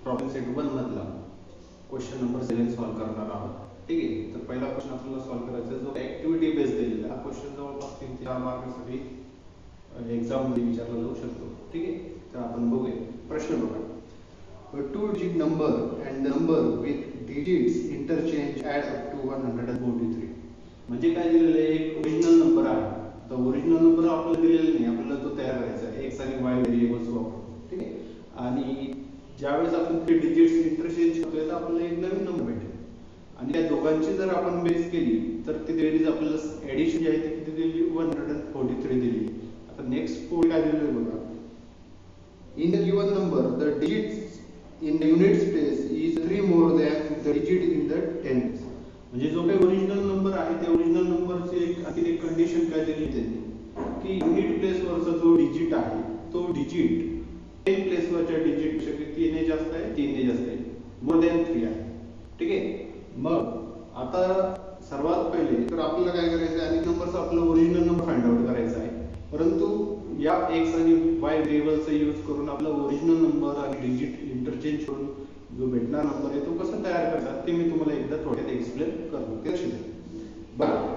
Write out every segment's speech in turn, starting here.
Problem set 1 मधला question number 7 solve करणार आहोत. ठीक आहे. तर पहिला क्वेश्चन आपल्याला सॉल्व करायचा जो ऍक्टिव्हिटी बेस दिलेला हा क्वेश्चन जवळपास 3 ते 4 मार्कांसाठी एक्झाम मध्ये विचारला जाऊ शकतो. ठीक आहे. तर आपण बघूया. प्रश्न बघा. A two-digit number and the number with digits interchange add up to 143. म्हणजे काय दिलेलं आहे? एक ओरिजिनल नंबर आहे. तर ओरिजिनल नंबर आपल्याला दिलेला नाही, आपल्याला तो तयार करायचा आहे एक्स आणि वाय व्हेरिएबल्स वापरून. ठीक आहे. आणि ज्यावेळेस आपण ते डिजिट्स इंटरचेंज करतोय तर आपल्याला एक नवीन नंबर भेटेल आणि त्या दोघांची जर आपण बेस केली तर ती बेरीज आपल्याला ऍडिशन जी आहे ती किती दिली? 143 दिली. आता नेक्स्ट कोड काय दिलेलं आहे बघा. In the given number, the digits in the units place is 3 more than the digit in the tens. म्हणजे जो काही ओरिजिनल नंबर आहे त्या ओरिजिनल नंबरची एक कंडिशन काय दिली त्यांनी की युनिट प्लेस वरचा जो डिजिट आहे तो डिजिट 10 प्लेस वरच्या डिजिट पेक्षा किती ने जास्त आहे? 3 ने जास्त आहे. मोर दॅन 3 आहे. ठीक आहे. मग आता सर्वात पहिले तर आपल्याला काय करायचं आहे? आणि नंबरचा आपला ओरिजिनल नंबर फाइंड आउट करायचा आहे. परंतु या x आणि y व्हेरिएबलचा यूज करून आपला ओरिजिनल नंबर आणि डिजिट इंटरचेंज करून जो भेटणार नंबर आहे तो कसा तयार करतात ते मी तुम्हाला एकदा थोड्यात एक्सप्लेन करतो. ते लक्ष द्या. बघा.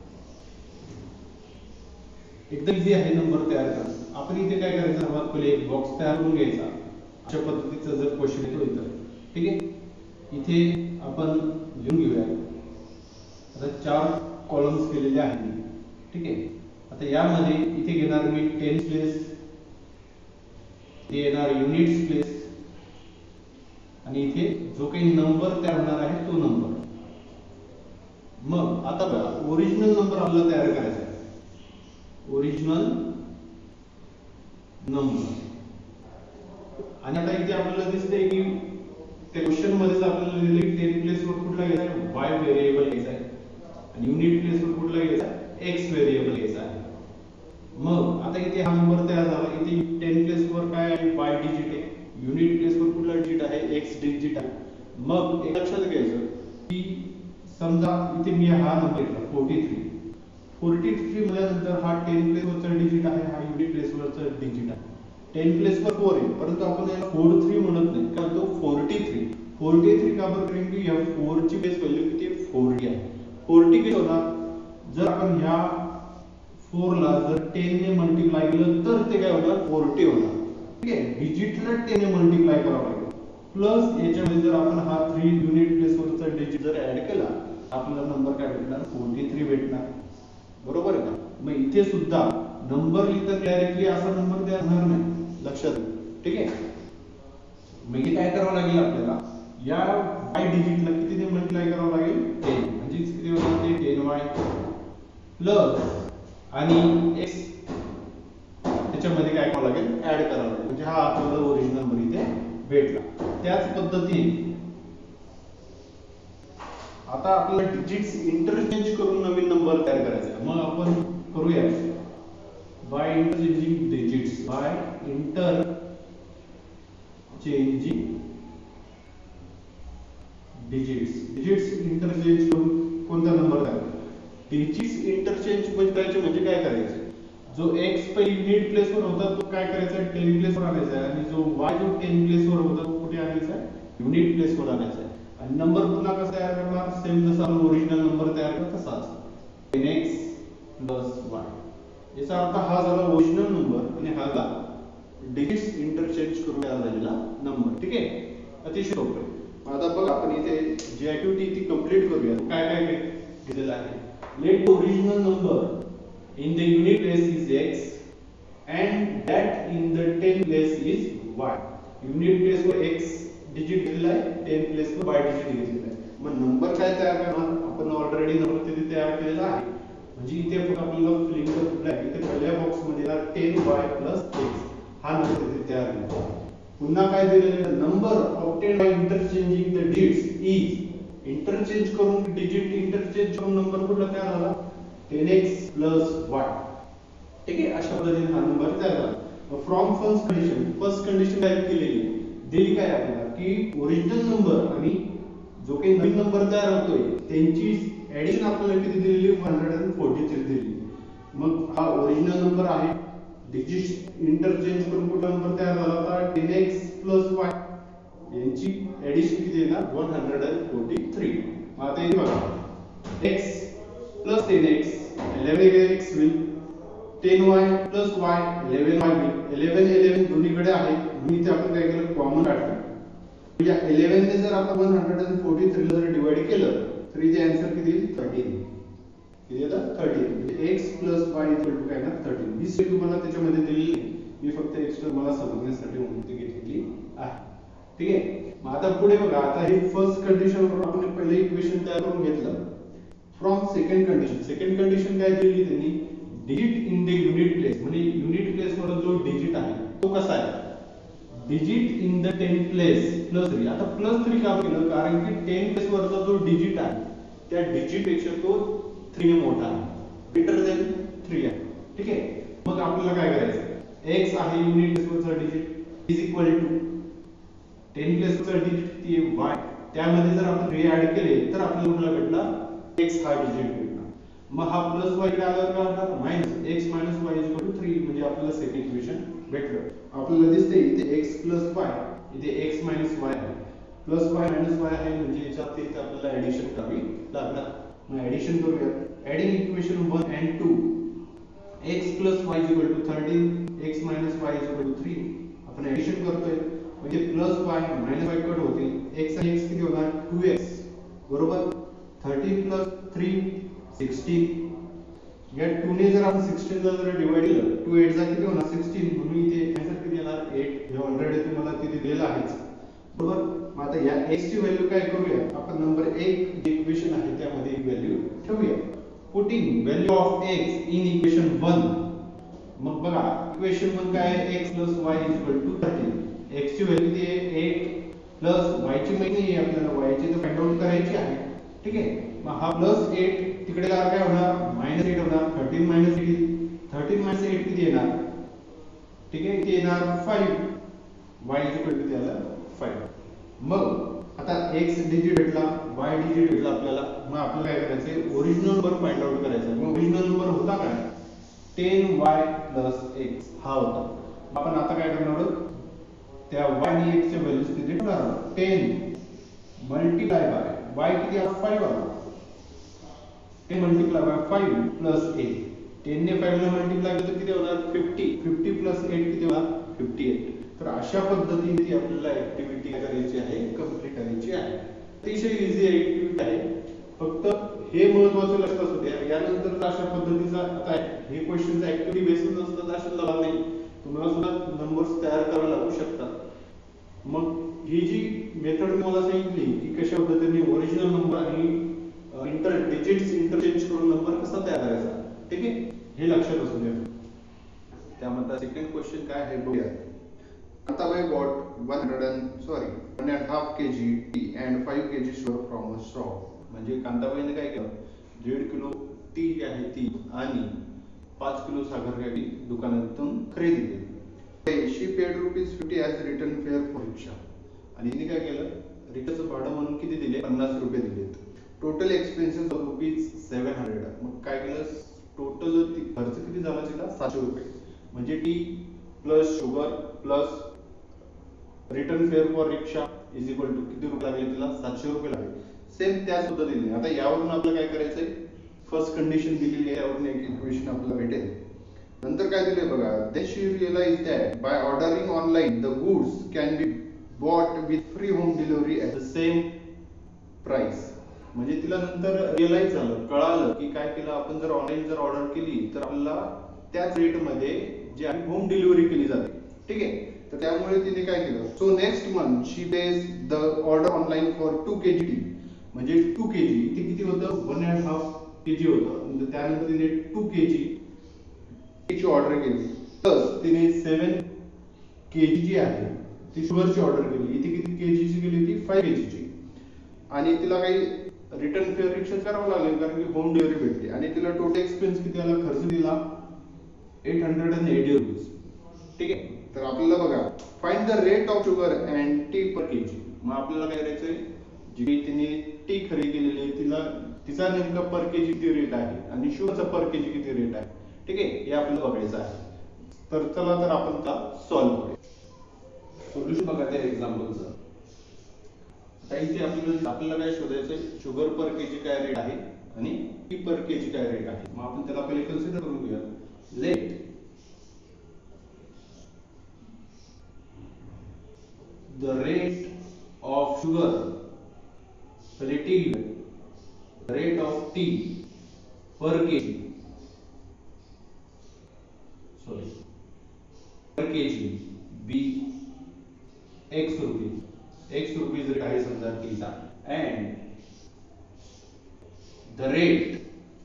एकदम इझी आहे नंबर तयार करणं. आपण इथे काय करायचं? सर्वात पहिले एक बॉक्स तयार करून घ्यायचा. अशा पद्धतीचा जर क्वेश्चन येतो इथं. ठीक आहे. इथे आपण लिहून घेऊया. आता 4 कॉलम्स केलेले आहेत. ठीक आहे. आता यामध्ये इथे घेणार मी 10 प्लेस, ते येणार युनिट्स प्लेस आणि इथे जो काही नंबर तयार होणार आहे तो नंबर. मग आता बघा ओरिजिनल नंबर आपल्याला तयार करायचा आहे. ओरिजिनल नंबर आणि आता इथे आपल्याला दिसतंय की त्या क्वेश्चन मध्ये आपल्याला लिहिलंय 10 प्लेस वर कुठला घ्यायचा आहे? y व्हेरिएबल घ्यायचा आहे आणि युनिट प्लेस वर कुठला घ्यायचा आहे? x व्हेरिएबल घ्यायचा आहे. मग आता इथे हा नंबर तयार झाला. इथे 10 प्लेस वर काय आहे? y डिजिट आहे. युनिट प्लेस वर कुठला डिजिट आहे? x डिजिट आहे. मग एक लक्षात घ्यायचं की समजा इथे मी हा नंबर घेतला 43 म्हणल्यानंतर हा 10 प्लेस वरचा डिजिट आहे, हा युनिट प्लेस वरचा डिजिट आहे. 10 प्लेस वर 4 आहे परंतु आपण याला 43 म्हणत नाही कारण तो 43 का बरं? कारण की या 4 ची बेस व्हॅल्यू किती आहे? 40 आहे. 40 किती होणार? जर आपण ह्या 4 ला जर 10 ने मल्टिप्लाय केलं तर ते काय होणार? 40 होणार. ठीक आहे. डिजिटला 10 ने मल्टिप्लाय करावं लागेल. प्लस याच्यामध्ये जर आपण हा 3 युनिट प्लेस वरचा डिजिट जर ऍड केला आपल्याला नंबर काय भेटणार? 43 भेटणार. बरोबर आहे का? मग इथे सुद्धा नंबर लिहिताना डायरेक्टली असा नंबर देणार नाही. लक्षात घ्या. ठीक आहे. मग इथे काय करावं लागेल आपल्याला? या y डिजिटला किती ने मल्टिप्लाय करावं लागेल? 10. म्हणजे किती होणार ते? 10y प्लस आणि x त्याच्यामध्ये काय करावं लागेल? ऍड करावं लागेल. म्हणजे हा आपल्याला ओरिजिनल नंबर इथे भेटला. त्याच पद्धतीने आता आपल्याला डिजिट्स इंटरचेंज करून नवीन नंबर तयार करायचा आहे. मग आपण करूया by interchanging digits. By interchanging digits interchange करून कोणता नंबर तयार करायचा? डिजिट्स इंटरचेंज म्हणजे काय करायचं? जो x पहिले युनिट प्लेस वर होता तो काय करायचा? 10 प्लेस वर आणायचा आणि जो y जो 10 प्लेस वर होता तो कुठे आणायचा? युनिट प्लेस वर आणायचा. आणि नंबर पुन्हा कसा तयार करणार? सेम जसा आपण ओरिजिनल नंबर तयार करतो तसाच 10x y. याचा अर्थ हा झाला ओरिजिनल नंबर आणि हा झाला डिजिट्स इंटरचेंज करून तयार झालेला नंबर. ठीक आहे. अतिशय सोपं आहे. आता बघ आपण इथे जी ऍक्टिव्हिटी ती कंप्लीट करूया. काय काय दिलेलं आहे? Let original number in the unit place is x and that in the 10 place is y. Unit place वर x डिजिट दिलेला आहे, 10 प्लेस वर y डिजिट दिलेला आहे. मग नंबर काय तयार करणार? आपण ऑलरेडी नंबर तिथे तयार केलेला आहे. म्हणजे इथे फक्त आपल्याला फिलिंग करायचं आहे. इथे पहिल्या बॉक्स मध्ये 10y x हा नंबर तिथे तयार केला. पुन्हा काय दिलेलं आहे? Number obtained by interchanging the digits is interchange करून डिजिट इंटरचेंज करून नंबर कुठला तयार झाला? 10x y. ठीक आहे. अशा पद्धतीने हा नंबर तयार झाला. फ्रॉम फर्स्ट कंडिशन टाइप केलेली दिली काय आपल्याला की ओरिजिनल नंबर आणि जो काही नवीन नंबर तयार होतोय त्यांची ऍडिशन आपल्याला किती दिलेली? 143 दिली. मग हा ओरिजिनल नंबर आहे. डिजिट्स इंटरचेंज करून कुठला नंबर तयार झाला होता? 10x y. यांची 143. मग आता इथे बघा x plus 10x 11x होईल, 10y plus y 11y होईल. 11 11 दोन्हीकडे आहे म्हणून इथे आपण काय केलं कॉमन काढलं. म्हणजे 11 ने जर आपण 143 ला जर डिवाइड केलं तर इथे आन्सर किती येईल 13. किती येतं 13. म्हणजे x plus y equal to काय ना 13. ही स्टेप तुम्हाला त्याच्यामध्ये दिलेली नाही, मी फक्त एक्स्ट्रा मला समजण्यासाठी म्हणून ती घेतलेली आहे. ठीक आहे. मग आता पुढे बघा, आता हे फर्स्ट कंडिशन वरून आपण पहिले इक्वेशन तयार करून घेतलं. From second condition, second condition काय दिली त्यांनी, digit in the unit place, म्हणजे युनिट प्लेस वर जो डिजिट आहे तो कसा आहे, digit in the 10 place plus 3. आता प्लस 3 का केलं, कारण की 10 प्लेस वरचा जो डिजिट आहे त्या डिजिट पेक्षा तो 3 ने मोठा आहे, ग्रेटर दॅन 3 आहे. ठीक आहे. मग आपल्याला काय करायचं, x आहे युनिट प्लेस वरचा digit is equal to 10 place वरचा डिजिट किती आहे y, त्यामध्ये जर आपण 3 ऍड केले तर आपल्याला कुठला भेटला x हा डिजिट भेटला. मग हा प्लस y इकडे आल्यावर काय होणार, minus x minus y is equal to 3. म्हणजे आपल्याला सेकंड इक्वेशन भेटलं. आपल्याला दिसते इथे x प्लस y, इथे x मायनस y आहे, प्लस y मायनस y आहे, म्हणजे याच्यात इथे आपल्याला ऍडिशन करावी लागणार. मग ऍडिशन करूया. Adding equation 1 and 2, x plus y is equal to 13, x minus y is equal to 3. आपण ऍडिशन करतोय म्हणजे plus y minus y cut होतील, x आणि x किती होणार 2x बरोबर. 13 plus 3 16. या 2 ने जर आपण 16 ला जर डिवाइड केलं 2 8 चा किती होणार 16, म्हणून इथे आन्सर किती येणार 8. हे ऑलरेडी तुम्हाला तिथे दिलेलं आहेच बरोबर. मग आता या x ची व्हॅल्यू काय करूया, आपण नंबर 1 जे इक्वेशन आहे त्यामध्ये एक व्हॅल्यू ठेवूया. Putting value of x in equation 1. मग बघा इक्वेशन 1 काय आहे, x plus y is equal to 13. x ची व्हॅल्यू किती आहे 8 प्लस y ची माहिती नाही आपल्याला, y ची तर फाइंड आउट करायची आहे. ठीक आहे. मग हा प्लस 8 तिकडे आला काय होणार मायनस 8 होणार, 13 मायनस 8, 13 मायनस 8 किती येणार, ठीक आहे, किती येणार 5. y इज इक्वल टू त्याला 5. मग आता x डिजिट भेटला, y डिजिट भेटला आपल्याला. मग आपल्याला काय करायचंय, ओरिजिनल नंबर फाइंड आउट करायचा. मग ओरिजिनल नंबर होता काय 10y plus x हा होता. आपण आता काय करणार आहोत, त्या y आणि x च्या व्हॅल्यूज तिथे ठेवणार आहोत. 10 मल्टिप्लाय बाय y किती आला 5 आला, 10 मल्टिप्लाय बाय 5 प्लस 8. 10 ने 5 ला मल्टिप्लाय केलं तर किती होणार 50. 50 प्लस 8 किती होणार 58. तर अशा पद्धतीने ती आपल्याला ऍक्टिव्हिटी करायची आहे, कंप्लीट करायची आहे. अतिशय इझी ऍक्टिव्हिटी आहे, फक्त हे महत्त्वाचं लक्षात असू द्या. यानंतर अशा पद्धतीचा आता हे क्वेश्चन्स ऍक्टिव्हिटी बेसिस नसतात अशा लाभ नाही, तुम्हाला सुद्धा नंबर्स तयार करावे लागू शकतात. मग ही जी मेथड तुम्हाला सांगितली की कशा पद्धतीने ओरिजिनल नंबर आणि डिजिट्स इंटरचेंज करून नंबर कसा तयार करायचा, ठीक आहे, हे लक्षात असू द्या. त्यामध्ये सेकंड क्वेश्चन काय आहे बघूया. Kantabai bought 1.5 kg tea and 5 kg sugar from a shop. म्हणजे कांताबाईने काय केलं, 1.5 किलो टी आहे ती आणि 5 किलो साखर काय दुकानातून खरेदी केली. She paid ₹50 as return fare for rickshaw. आणि तिने काय केलं, रिक्षाचं भाडं म्हणून किती दिले 50 रुपये दिलेत. Total expenses ₹700. मग काय केलं, टोटल खर्च किती झाला तिला 700 रुपये. म्हणजे tea plus sugar plus return fare for rickshaw is equal to किती रुपये लागले तिला 700 रुपये लागले. सेम त्याच पद्धतीने आता यावरून आपल्याला काय करायचंय, फर्स्ट कंडिशन दिलेली आहे, यावरून एक इक्वेशन आपल्याला भेटेल. नंतर काय दिले बघा, they she realise that by ordering online the goods can be bought with free home delivery at the same price. म्हणजे तिला नंतर रिअलाइज झालं, कळालं की काय केलं आपण, जर ऑनलाइन जर ऑर्डर केली तर आपल्याला त्याच रेट मध्ये जे होम डिलिव्हरी केली जाते. ठीक आहे. तर त्यामुळे तिने काय केलं, so next month she base the order online for 2 kg tea. म्हणजे 2 kg इथे किती होतं 1.5 kg होतं, त्यानंतर तिने 2 kg ची ऑर्डर केली. प्लस तिने 7 kg जी आहे ती शुगरची ऑर्डर केली. इथे किती kg ची केली होती 5 kg ची. आणि तिला काही रिटर्न फेअर रिक्षा करावं लागेल कारण की होम डिलिव्हरी भेटली. आणि तिला टोटल एक्सपेन्स किती आला, खर्च दिला 880 रुपीज. ठीक आहे. तर आपल्याला बघा, find the rate of sugar and tea per kg. मग आपल्याला काय करायचंय, जी तिने टी खरेदी केलेली आहे तिचा नेमका पर केजी किती रेट आहे आणि शुगरचा पर केजी किती रेट आहे. ठीक आहे, हे आपल्याला बघायचं आहे. तर चला तर आपण सॉल्व्ह करूया. सोल्युशन बघा त्या एक्झाम्पलचं. आता आता इथे आपल्याला काय शोधायचंय, शुगर पर केजी काय रेट आहे आणि टी पर केजी काय रेट आहे. मग आपण त्याला पहिले कन्सिडर करून घेऊया. Let the rate of sugar, the rate of tea per kg, sorry, per kg be x rupees rate आहे समजा टी चा, and the rate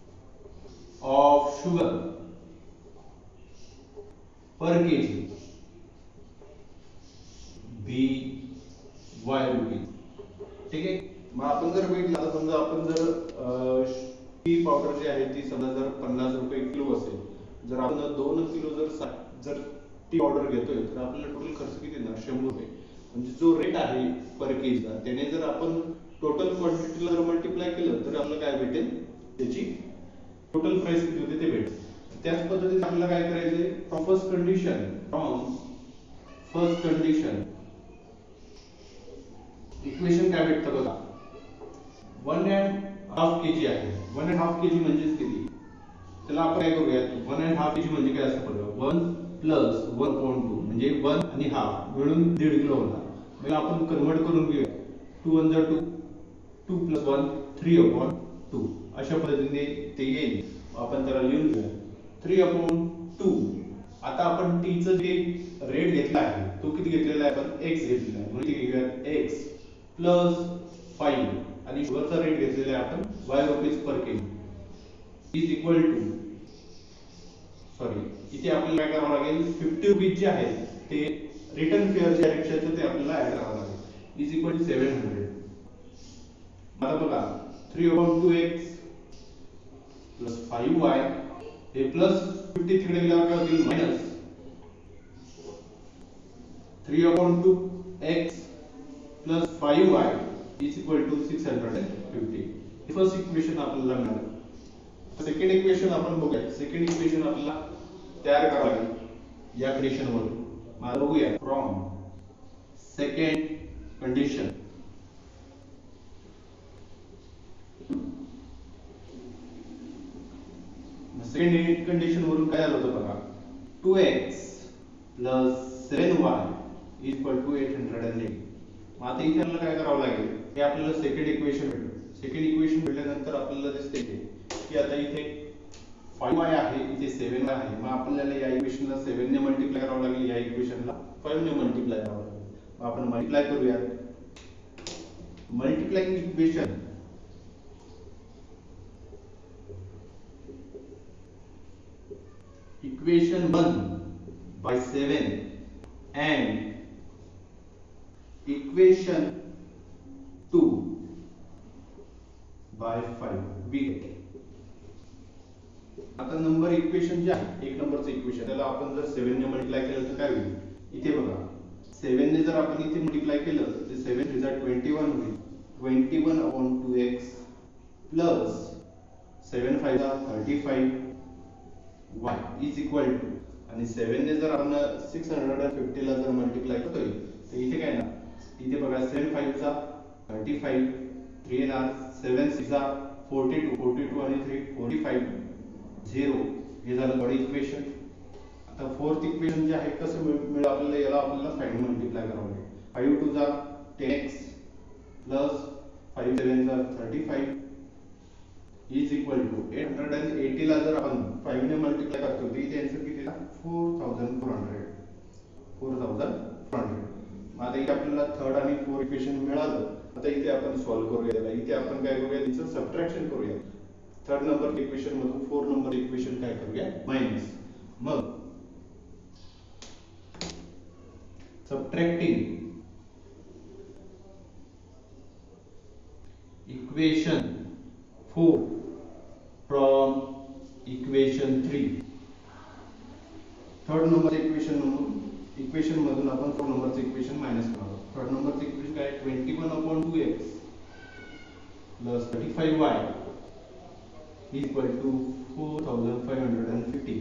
of sugar per kg be y rupees. ठीक आहे. मग आपण जर वेट लावला, समजा आपण जर टी पावडर जी आहे ती समजा जर 50 रुपये किलो असेल, जर आपण 2 किलो जर टी पावडर घेतोय तर आपल्याला टोटल खर्च किती येणार, 100 रुपये. म्हणजे जो रेट आहे पर केजीचा त्याने जर आपण टोटल क्वांटिटीला जर मल्टिप्लाय केलं तर आपल्याला काय भेटेल, त्याची टोटल प्राइस किती होते ते भेटेल. त्याच पद्धतीने आपल्याला काय करायचंय, फ्रॉम फर्स्ट कंडिशन इक्वेशन काय भेटतं बघा, 1.5 kg आहे. 1.5 kg म्हणजेच किती, त्याला आपण काय करूया, 1.5 kg म्हणजे काय असतं बघा, 1 प्लस 1.2 म्हणजे 1 आणि हाफ मिळून 1.5 किलो होणार. मग आपण कन्वर्ट करून घेऊया, 2 1 2 2 प्लस 1 3/2 अशा पद्धतीने ते येईल. आपण त्याला लिहून घेऊया 3/2. आता आपण टी चं जे रेट घेतला आहे तो किती घेतलेला आहे, आपण x घेतलेला आहे, म्हणजे घेऊया x प्लस 5 आणि शुगरचा रेट घेतलेला आहे आपण y rupees per kg is equal to, sorry इथे आपल्याला काय करावं लागेल, 50 रुपीज जे आहे ते रिटर्न फेअर जे रिक्षाचं ते आपल्याला ऍड करावं लागेल, इज इक्वल टू 700. आता बघा 3/2x प्लस 5y हे प्लस 50 तिकडे गेल्यावर काय होईल, minus 3/2x plus 5y is equal to 650. First equation आपल्याला मिळालं. सेकंड इक्वेशन आपण बघूया. सेकंड इक्वेशन आपल्याला तयार करावं लागेल या कंडिशन वरून. मग बघूया, from second condition second condition वरून काय आलं होतं बघा, 2x plus 7y is equal to 880. मग आता इथे आपल्याला काय करावं लागेल, हे आपल्याला सेकंड इक्वेशन भेटलं. सेकंड इक्वेशन भेटल्यानंतर आपल्याला दिसते की आता इथे 5y आहे, इथे 7y आहे. मग आपल्याला या इक्वेशनला 7 ने मल्टिप्लाय करावं लागेल, या इक्वेशनला 5 ने मल्टिप्लाय करावं लागेल. मग आपण मल्टिप्लाय करूया. Multiplying equation equation 1 by 7 and equation 2 by 5 we get. आता नंबर इक्वेशन जे आहे, एक नंबरचं इक्वेशन, त्याला आपण जर 7 ने मल्टिप्लाय केलं तर काय होईल, इथे बघा 7 ने जर आपण इथे मल्टिप्लाय केलं तर 7 रिझल्ट 21 होईल. 21/2x plus 7 5 35 y is equal to, आणि 7 ने जर आपण 650 ला जर मल्टिप्लाय करतोय तर इथे काय ना, इथे बघा 7 5 चा 35, 3 येणार, 7 6 चा 42, 42 आणि 3 45, 0 हे झालं थर्ड इक्वेशन. आता फोर्थ इक्वेशन जे आहे कसं मिळेल आपल्याला, याला आपल्याला 5 ने मल्टिप्लाय करावं लागेल. 5 2 चा 10x प्लस 5 7 चा 35 इज इक्वल टू 880 ला जर आपण 5 ने मल्टिप्लाय करतो तर इथे आन्सर किती येईल, 4400. मग आता इथे आपल्याला थर्ड आणि फोर्थ इक्वेशन मिळालं. आता इथे आपण सॉल्व्ह करूया. इथे आपण काय करूया, तिचं सबट्रॅक्शन करूया. थर्ड नंबर इक्वेशन मधून फोर्थ नंबर इक्वेशन काय करूया, मायनस. मग subtracting equation 4 from equation 3. Third number equation मधून आपण फोर्थ नंबरचं इक्वेशन मायनस करणार. थर्ड नंबरचं इक्वेशन काय, 21/2x plus 35y is equal to 4550.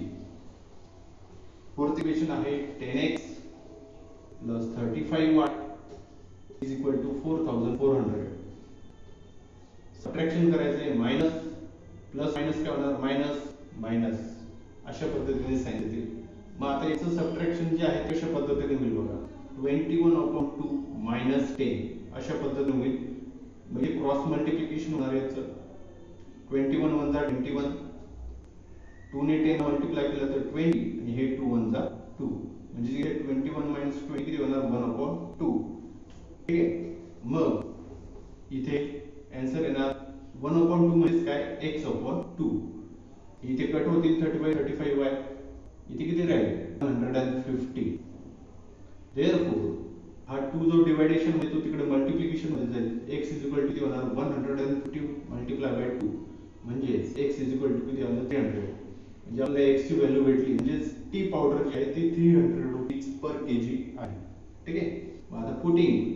Fourth equation आहे 10x plus 35y is equal to 4400. Subtraction करायचंय, मायनस प्लस मायनस काय होणार, मायनस मायनस अशा पद्धतीने सांगितले. मग आता याचं सबट्रॅक्शन जे आहे कशा पद्धतीने होईल बघा. 21/2 मायनस 10 अशा पद्धतीने होईल. म्हणजे क्रॉस मल्टिप्लिकेशन होणार याचं. 21 1 जा 21, 2 ने 10 मल्टिप्लाय केलं तर 20 आणि हे 2 1 जा 2. म्हणजे इथे 21 मायनस 20 किती होणार, 1/2. ठीक आहे. मग इथे आन्सर येणार 1/2 म्हणजे काय, x/2. इथे कट होतील 35y. इथे किती राहील, 150. देयरफॉर हा 2 जो डिवायडेशन मध्ये तो तिकडे मल्टिप्लिकेशन मध्ये जाईल. x इज इक्वल टू किती होणार, 150 मल्टिप्लाय बाय 2 म्हणजे x इज इक्वल टू किती होणार, 300. म्हणजे आपल्याला x ची व्हॅल्यू भेटली. म्हणजे टी पावडर जी आहे ती 300 रुपीज पर केजी आहे. ठीक आहे. मग आता putting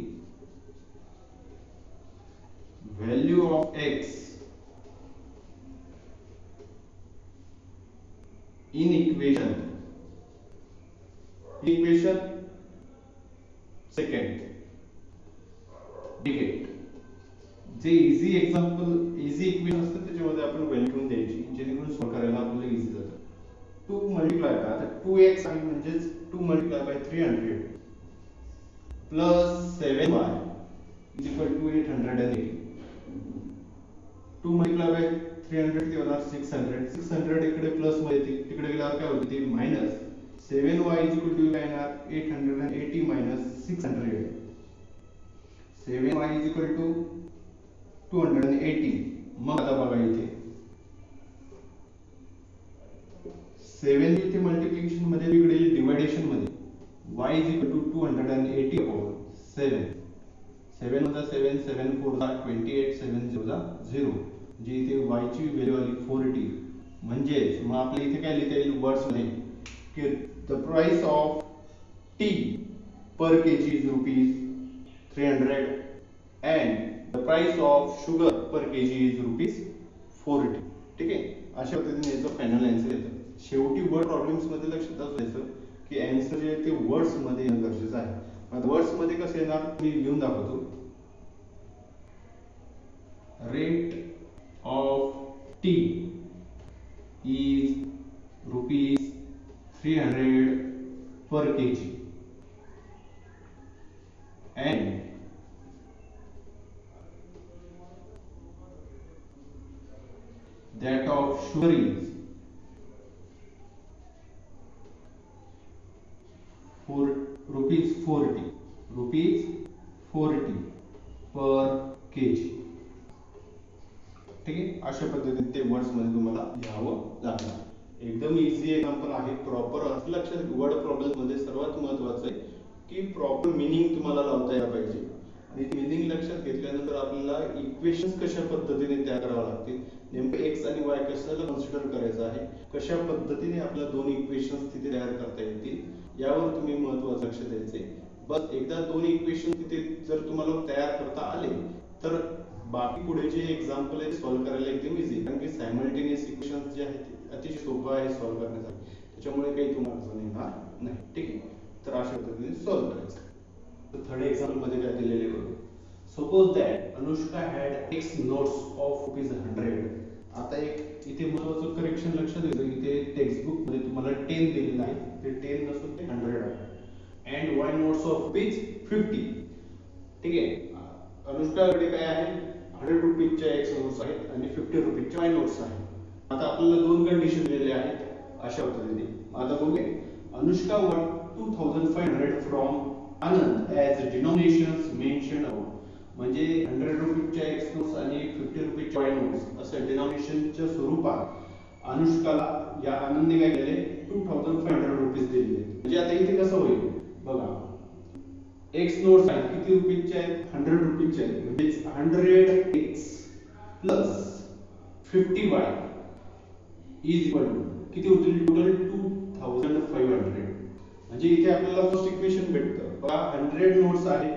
value of x in equation second. ठीक आहे. जे इझी एक्झाम्पल इझी इक्वेशन असतात त्याच्यामध्ये आपण व्हॅल्यू ठेवून द्यायची जेणेकरून सॉल्व्ह करायला आपल्याला इझी जातं. 2 मल्टिप्लाय करा. आता 2x आहे म्हणजेच 2 multiply by 300 plus 7y is equal to 880. 2 multiply by 300 किती होणार, 600. 600 इकडे प्लस मध्ये येते, तिकडे गेल्यावर काय होते ते minus. 7y is equal to काय येणार, 880 minus 600. 7y is equal to 280. मग आता बघा इथे 7 इथे मल्टिप्लिकेशन मध्ये, इकडे डिवायडेशन मध्ये y is equal to 280 upon 7. 7 + 7 7 4 28 7 0 0. म्हणजे इथे y ची व्हॅल्यू आली 40. म्हणजे मग आपल्या इथे काय लिहिता येईल वर्ड्स मध्ये की the price of tea per kg is ₹300 and the price of sugar per kg is ₹40. ठीक आहे. अशा पद्धतीने याचं फायनल आन्सर येतं. शेवटी वर्ड प्रॉब्लेम्स मध्ये लक्षात असल्याचं की आन्सर जे आहे ते वर्ड्स मध्ये येणं गरजेचं आहे. आता वर्ड्स मध्ये कसं येणार मी लिहून दाखवतो. Rate of tea is ₹300 per kg and that of sugar is ₹40 per kg. ठीक आहे. अशा पद्धतीने ते वर्ड्स मध्ये तुम्हाला लिहावं लागणार. एकदम इझी एक्झाम्पल आहे. प्रॉपर असं लक्षात वर्ड प्रॉब्लेम मध्ये सर्वात महत्त्वाचं आहे की प्रॉपर मीनिंग तुम्हाला लावता यायला पाहिजे. आणि मीनिंग लक्षात घेतल्यानंतर आपल्याला इक्वेशन्स कशा पद्धतीने तयार करावं लागतील, नेमकं x आणि y कशाला कन्सिडर करायचं आहे, कशा पद्धतीने आपल्याला दोन इक्वेशन्स तिथे तयार करता येतील यावर तुम्ही महत्त्वाचं लक्ष द्यायचे. बस एकदा दोन इक्वेशन तिथे जर तुम्हाला तयार करता आले तर बाकी पुढे जे एक्झाम्पल आहे सॉल्व्ह करायला एकदम इझी. कारण की सायमल्टेनियस इक्वेशन्स जे आहेत अतिशय सोपं आहे सॉल्व्ह करण्यासाठी. त्याच्यामुळे काही तुम्हाला अडचण येणार नाही. ठीक आहे. तर अशा पद्धतीने सॉल्व्ह करायचं. तर थर्ड एक्झाम्पल मध्ये काय दिलेले बघा. Suppose that Anushka had x notes of ₹100. आता एक इथे महत्त्वाचं करेक्शन लक्षात द्यायचं. इथे टेक्स्ट बुक मध्ये तुम्हाला 10 दिलेलं आहे, ते 10 नसून ते 100 आहे. And y notes of ₹50. ठीक आहे. अनुष्काकडे काय आहे, 100 रुपीजच्या x नोट्स आहेत आणि 50 रुपीजच्या y नोट्स आहेत. आता आपल्याला दोन कंडिशन दिलेल्या आहेत अशा पद्धतीने. आता बघूया. Anushka want 2500 from Anand as denominations mention about. म्हणजे 100 रुपीजच्या x नोट्स आणि 50 रुपीजच्या y नोट्स असं डिनॉमिनेशनच्या स्वरूपात अनुष्काला या आनंदने काय केले, 2500 रुपीज दिलेले. म्हणजे आता इथे कसं होईल बघा. x नोट्स आहेत किती रुपीजचे आहेत, 100 रुपीजचे आहेत. म्हणजे 100x plus 50y is equal to किती होतील टोटल 2500. म्हणजे इथे आपल्याला फर्स्ट इक्वेशन भेटतं बघा. 100 नोट्स आहेत,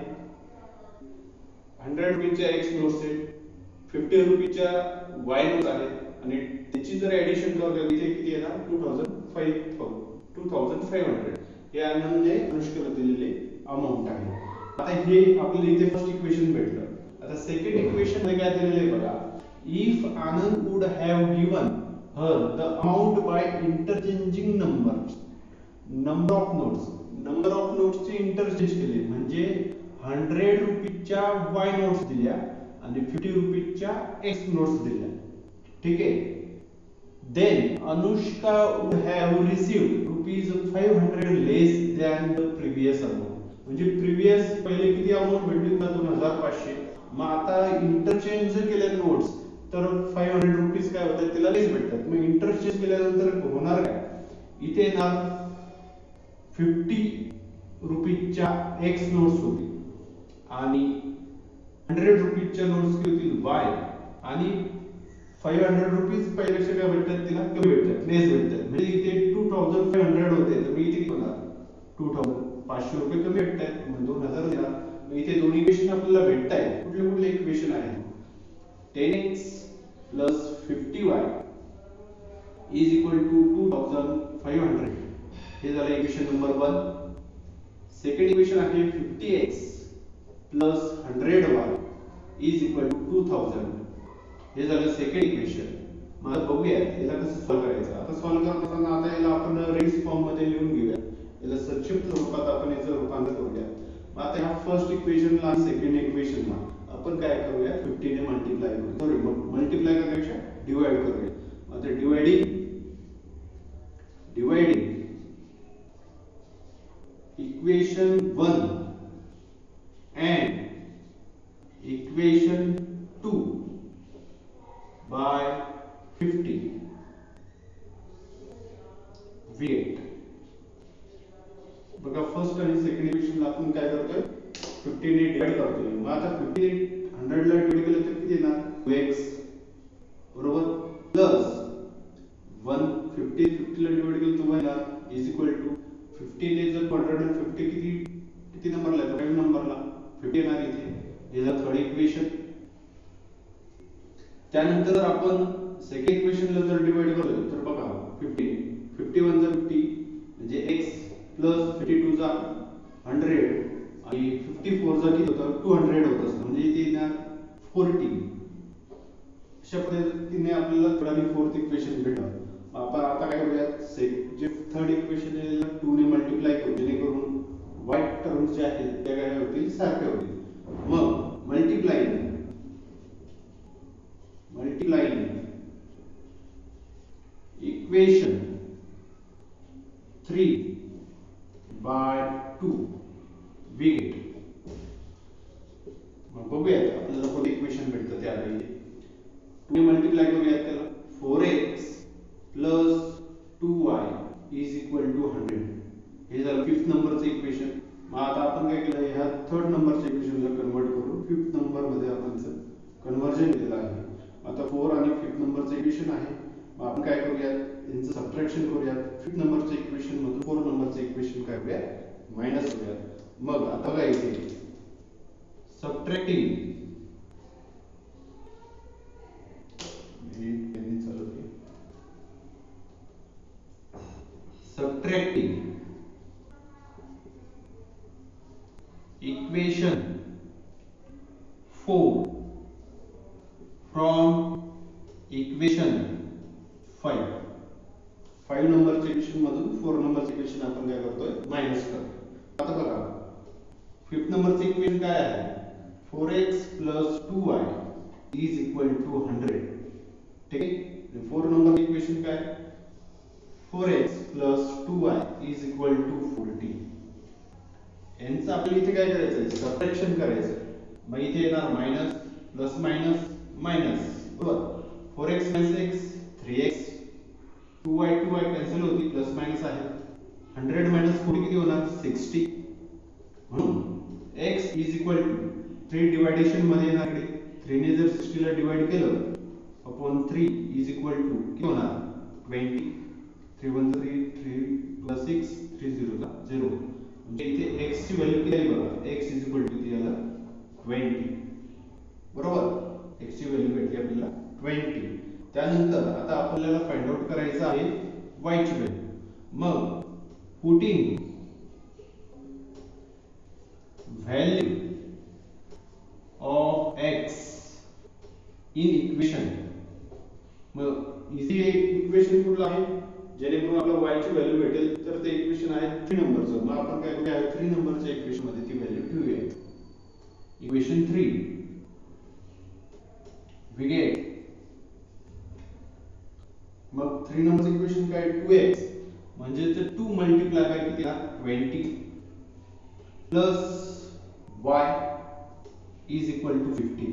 100 रुपीजच्या x नोट्स आहेत, 50 रुपीजच्या y नोट्स आहेत आणि त्याची जर ऍडिशन केली इथे किती येणार 2500. हे आनंदने अनुष्काला दिलेले अमाउंट आहे. आता हे आपल्याला इथे फर्स्ट इक्वेशन भेटलं. आता सेकंड इक्वेशन मध्ये काय दिलेलं आहे बघा. If Anand would have given her the amount by interchanging number of notes चे इंटरचेंज केले, म्हणजे 100 रुपीच्या वाय नोट्स दिल्या आणि 50 रुपीच्या एक्स नोट्स दिल्या. ठीक आहे. Then Anushka would have received ₹500 less than the previous amount. म्हणजे प्रिव्हियस पहिले किती अमाउंट भेटली होती? 2500. मग आता इंटरचेंज जर केले नोट्स तर 500 रुपीज काय होतात? तिला लेस भेटतात. मग इंटरचेंज केल्यानंतर होणार काय? इथे येणार 50 रुपीच्या एक्स नोट्स होतील आणि 100 रुपीच्या नोट्स किती होतील? वाय. आणि 500 रुपीज पहिल्यापेक्षा काय भेटतात? तिला कमी भेटतात, लेस भेटतात. म्हणजे इथे 2500 होते, तर इथे किती होणार? 2500 रुपये कमी भेटतात, म्हणजे 2000 देणार. मग इथे दोन इक्वेशन आपल्याला भेटतायत. कुठले इक्वेशन आहे? 10x plus 50y is equal to 2500. हे झालं इक्वेशन नंबर 1. सेकंड इक्वेशन आहे 50x plus 100y is equal to 2000. हे झालं सेकंड इक्वेशन. मग आता बघूया याला कसं सॉल्व्ह करायचं. आता सॉल्व्ह करताना आता याला आपण रेंज फॉर्म मध्ये लिहून घेऊया. याला संक्षिप्त रूपात आपण याचं रूपांतर करूया. मग आता ह्या फर्स्ट इक्वेशनला आणि सेकंड इक्वेशनला आपण काय करूया? 50 ने मल्टिप्लाय करू. सॉरी, मल्टिप्लाय करण्यापेक्षा डिवाइड करूया. आता dividing equation 1 and equation 2 by 50 we get. बघा फर्स्ट आणि सेकंड इक्वेशनला आपण काय करतोय? 50 ने डिवाइड करतोय. मग आता 50 ने 100 ला डिवाइड केलं तर किती येणार? 2x बरोबर प्लस 150 ला डिवाइड केलं तर येणार इज इक्वल टू 50 ने जर 150 किती नंबरला आहे? 5 नंबरला 50 येणार इथे. हे झालं थर्ड इक्वेशन. त्यानंतर आपण सेकंड इक्वेशनला जर डिवाइड केलं तर बघा 51 जा 50 म्हणजे x प्लस 52 जा 100 आणि 54 जा किती होतं? 200 होत असतं, म्हणजे इथे येणार 40. अशा पद्धतीने आपल्याला थर्ड आणि फोर्थ इक्वेशन भेटलं. आपण आता काय करूया? जे थर्ड इक्वेशन आहे त्याला 2 ने मल्टिप्लाय करू, जेणेकरून वाईट टर्म्स जे आहेत त्या काय होतील? सारख्या होतील. मग multiplying equation 3 by 2 we get. मग बघूया आपल्याला कोणते इक्वेशन भेटतं ते. आता इथे 2 ने मल्टिप्लाय करूया त्याला. 4x plus 2y is equal to 100. हे झालं फिफ्थ नंबरचं इक्वेशन. मग आता आपण काय केलं? ह्या थर्ड नंबरच्या इक्वेशनला कन्वर्ट करून फिफ्थ नंबर मध्ये आपण कन्वर्जन केलेलं आहे. आता 4 आणि फिफ्थ नंबरचं इक्वेशन आहे. मग आपण काय करूया? यांचं सबट्रॅक्शन करूया. फिफ्थ नंबरच्या इक्वेशन मधून 4 नंबरचं इक्वेशन काय करूया? मायनस करूया. मग आता बघा इथे सबट्रॅक्टिंग equation 4 from equation 5. 5 नंबरच्या इक्वेशन मधून 4 नंबरचं इक्वेशन आपण काय करतोय? मायनस करतो. आता बघा फिफ्थ नंबरचं इक्वेशन काय आहे? 4x plus 2y is equal to 100. ठीक आहे. 4 नंबर इक्वेशन काय? 4x plus 2y is equal to 40. यांचं आपल्याला इथे काय करायचं आहे? सबट्रॅक्शन करायचं. मग इथे येणार मायनस प्लस मायनस मायनस बरोबर. 4x minus x 3x 2y cancel होती, प्लस मायनस आहे. 100 minus 40 किती होणार? 60. म्हणून x is equal to 3 division मध्ये येणार. 3 ने जर 60 ला डिवाइड केलं अपॉन 3 is equal to किती होणार? 20. 3 1 3 3 plus 6 3 0 ला 0. म्हणजे इथे x ची व्हॅल्यू किती आहे बघा? x is equal to किती आला? 20. बरोबर. x ची व्हॅल्यू भेटली आपल्याला 20. त्यानंतर आता आपल्याला फाइंड आउट करायचं आहे y ची व्हॅल्यू. मग putting value of x in equation. मग इझी इक्वेशन कुठलं आहे जेणेकरून आपल्याला y ची व्हॅल्यू भेटेल, तर ते इक्वेशन आहे 3 नंबरचं. मग आपण काय करूया 3 नंबरच्या इक्वेशन मध्ये ती व्हॅल्यू ठेवूया. इक्वेशन 3 we get, मग 3 नंबरचं इक्वेशन काय 2x म्हणजे ते 2 मल्टिप्लाय बाय किती 20 plus y is equal to 50.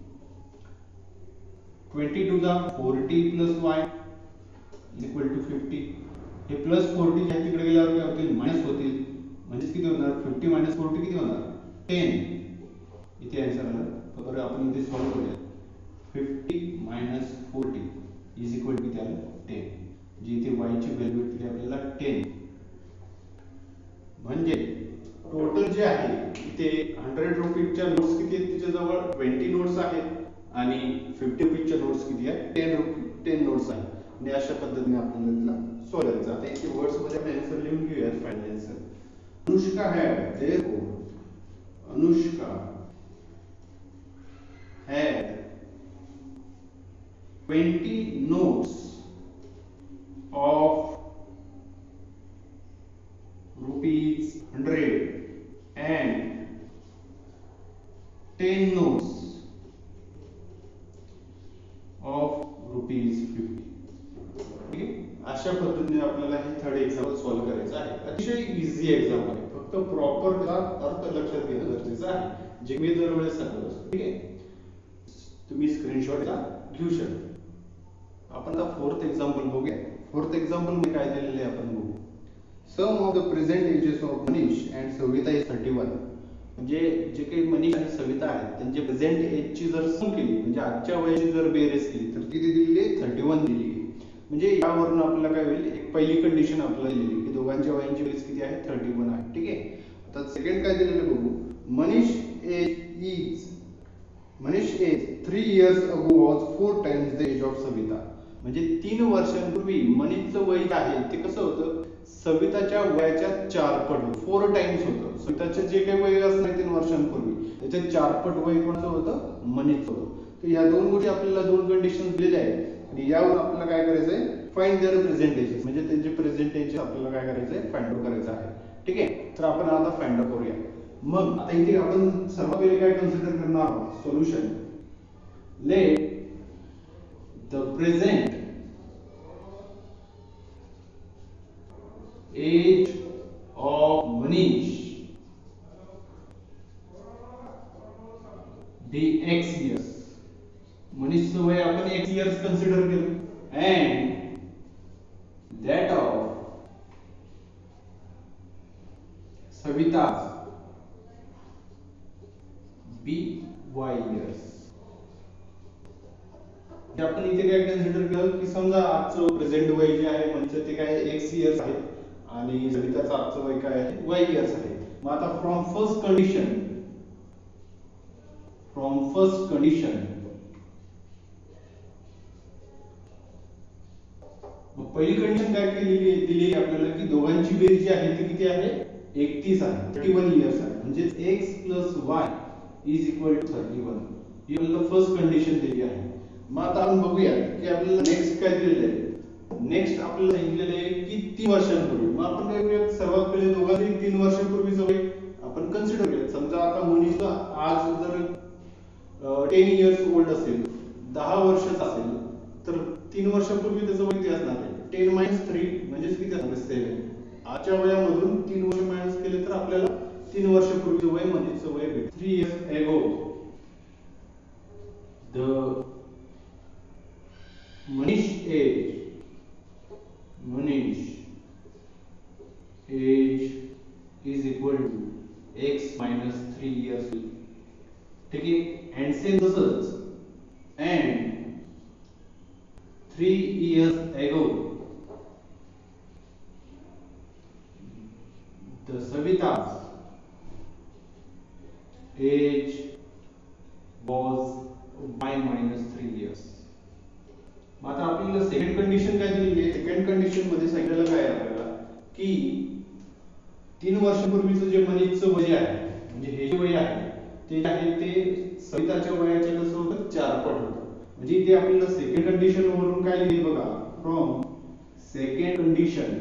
20 to the 40 plus y is equal to 50. हे प्लस 40 च्या तिकडे गेल्यावर काय होतील मायनस होतील, म्हणजे किती होणार 50 मायनस 40 किती होणार 10. इथे आन्सर आला. तर आपण इथे सॉल्व करूया. 50 मायनस 40 इज इक्वल टू किती आलं 10. जी इथे y ची व्हॅल्यू भेटली आपल्याला 10. म्हणजे टोटल जे आहे इथे 100 रुपीजच्या नोट्स किती आहेत तिच्याजवळ 20 नोट्स आहेत आणि 50 रुपीजच्या नोट्स किती आहेत 10 नोट्स आहेत. आणि अशा पद्धतीने आपल्याला तिला सॉल्व करायचं. आता इथे वर्ड्स मध्ये आपण आन्सर लिहून घेऊया. Final answer Anushka had therefore Anushka had 20 notes of rupees 100 and 10 notes of rupees 50. ठीक आहे. अशा पद्धतीने आपल्याला हे थर्ड एक्झाम्पल सॉल्व करायचं आहे. अतिशय इझी एक्झाम आहे, फक्त प्रॉपर त्याचा अर्थ लक्षात घेणं गरजेचं आहे, जे मी दरवेळेस सांगत असतो. ठीक आहे. तुम्ही स्क्रीनशॉट घेऊ शकता. आपण आता फोर्थ एक्झाम्पल बघूया. फोर्थ एक्झाम्पल मध्ये काय दिलेले आहे आपण बघू. Sum of the present ages of Manish and Savita is 31. म्हणजे जे काही मनीष आणि सविता आहेत त्यांचे प्रेझेंट एजची जर सम केली म्हणजे आजच्या वयाची जर बेरीज केली तर किती दिलेली आहे 31 दिलेली आहे. म्हणजे यावरून आपल्याला काय होईल एक पहिली कंडिशन आपल्याला दिली की दोघांच्या वयांची बेरीज किती आहे 31 आहे. ठीक आहे. आता सेकंड काय दिलेलं बघू. Manish age 3 years ago was 4 times the age of Savita. म्हणजे 3 वर्षांपूर्वी मनीषचं वय आहे ते कसं होतं सविताच्या वयाच्या 4 पट 4 टाइम्स होतं. सविताचे जे काही वय असणार 3 वर्षांपूर्वी त्याच्या 4 पट वय कोणाचं होतं मनीषचं होतं. तर या दोन गोष्टी आपल्याला दोन कंडिशन दिलेल्या आहेत आणि यावर आपल्याला काय करायचंय फाइंड देअर प्रेझेंट एजेस. म्हणजे त्यांचे प्रेझेंट एजेस आपल्याला काय करायचंय फाइंड आउट करायचं आहे. ठीक आहे. तर आपण आता फाइंड आउट करूया. मग आता इथे आपण सर्वात पहिले काय कन्सिडर करणार आहोत solution. Let the present age of Manish be x years. मनीषचं वय आपण x years कन्सिडर केलं and that of Savita's be y years. आपण इथे काय कन्सिडर केलं की समजा आजचं प्रेझेंट वय जे आहे म्हणजे ते काय x years आहे आणि सविताचं आजचं वय काय आहे y years आहे. मग आता फ्रॉम फर्स्ट कंडिशन मग पहिली कंडिशन काय केलेली दिली आपल्याला की दोघांची बेरीज जी आहे ती किती आहे 31 आहे 31 इयर्स आहे. म्हणजे x + y is equal to 31 ही आपल्याला फर्स्ट कंडिशन दिली आहे. मग आता आपण बघूया की आपल्याला नेक्स्ट काय दिलेलं आहे. नेक्स्ट आपल्याला सांगितलेलं आहे की 3 वर्षांपूर्वी. मग आपण काय करूया सर्वात पहिले दोघांची 3 वर्षांपूर्वीचं वय आपण कन्सिडर करूया. समजा आता मनीषला आज जर 10 इयर्स ओल्ड असेल 10 वर्षाचा असेल तर 3 वर्षापूर्वी त्याचं वय किती असणार आहे 10 - 3 म्हणजे किती असणार 7. आजच्या वयामधून 3 वर्ष मायनस केले तर आपल्याला 3 वर्षापूर्वीचं वय मनीषचं वय भेटेल. 3 years ago the Manish age is equal to x minus 3 years. ठीक आहे. and same तसंच and 3 years ago the Savita's age was y minus 3 years. मग आता आपल्याला सेकंड कंडिशन काय दिलेली आहे. सेकंड कंडिशन मध्ये सांगितलेलं काय आहे आपल्याला की 3 वर्षापूर्वीचं जे मनीषचं वय आहे म्हणजे हे जे वय आहे ते आहे ते सविताच्या वयाच्या कसं होतं 4 पट होतं. म्हणजे इथे आपल्याला सेकंड कंडिशन वरून काय लिहिली बघा, from second condition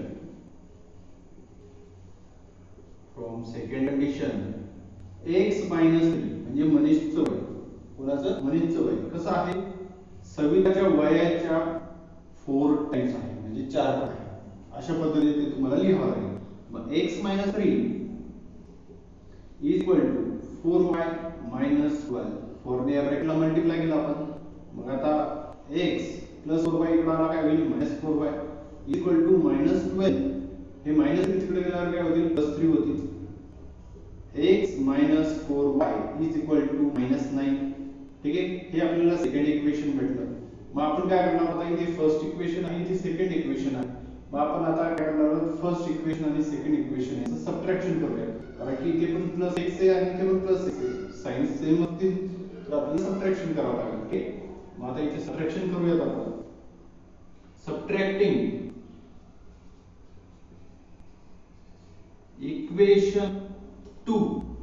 x minus 3 म्हणजे मनीषचं वय. कोणाचं? मनीषचं वय कसं आहे? सविताच्या वयाच्या 4 टाइम्स आहे म्हणजे 4 पट आहे. अशा पद्धतीने ते तुम्हाला लिहावं लागेल. मग x minus 3 is equal to 4y minus 12. 4 ने या ब्रॅकेटला मल्टिप्लाय केला आपण. मग आता x प्लस 4y इकडे आला काय होईल? Minus 4y equal to minus 12. हे मायनस तिकडे गेल्यावर काय होतील? प्लस 3 होतील. x minus 4y is equal to minus 9. ठीक आहे, हे आपल्याला सेकंड इक्वेशन भेटलं. मग आपण काय करणार आहोत? इथे फर्स्ट इक्वेशन आहे, इथे सेकंड इक्वेशन आहे. मग आपण आता काय करणार आहोत? फर्स्ट इक्वेशन आणि सेकंड इक्वेशन याचं सबट्रॅक्शन करूया. कारण की इथे पण प्लस x आहे आणि इथे पण प्लस x आहे. साइन सेम असतील तर आपल्याला सबट्रॅक्शन करावं लागेल. ओके, मग आता इथे सबट्रॅक्शन करूयात आपण. Subtracting equation 2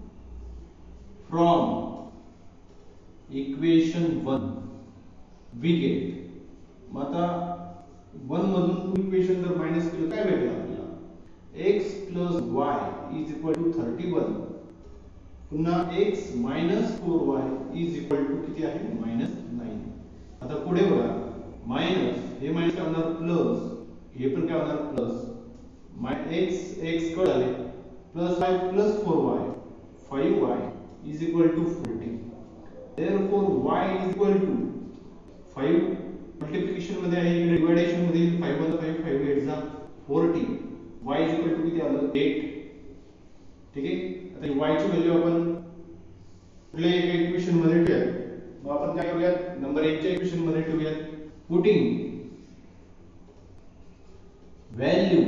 from equation 1 we get. मग आता 1 मधून इक्वेशन जर मायनस केलं काय भेटेल आपल्याला? x plus y is equal to 31. पुन्हा x minus 4y is equal to किती आहे? minus 9. आता पुढे बघा, मायनस हे मायनस काय होणार? प्लस हे पण काय होणार? प्लस. x कट आले plus 5 plus 4y 5y is equal to 40. Therefore y is equal to 5 multiplication मध्ये आहे, इकडे डिव्हायडेशन मध्ये 5 + 5 5 8 जा 40. y is equal to किती आलं? 8. ठीक आहे, आता y ची व्हॅल्यू आपण कुठल्या एका इक्वेशन मध्ये ठेवूया. मग आपण काय करूयात? नंबर 1 च्या इक्वेशन मध्ये ठेवूयात. Putting value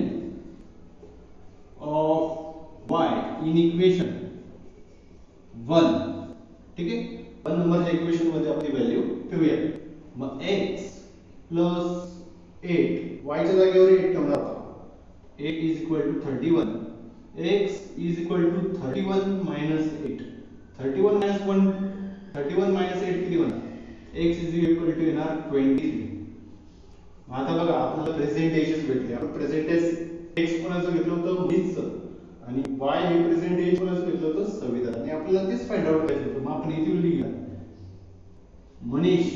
of y in equation 1. ठीक आहे, 1 नंबरच्या इक्वेशन मध्ये आपण व्हॅल्यू ठेवूया. मग x प्लस 8 y च्या जागेवर 8 ठेवणार आहोत. 8 is equal to 31. x is equal to 31 minus 8. 31 minus 1 31 minus 8 किती होणार? x इज इक्वल टू येणार 23. आता बघा आपल्याला प्रेझेंट एजेस भेटले. आपण प्रेझेंट एज x कोणाचं घेतलं होतं? मनीषचं. आणि y हे प्रेझेंट एज कोणाचं घेतलं होतं? सविता. आणि आपल्याला तेच फाइंड आउट करायचं होतं. मग आपण इथे लिहूया Manish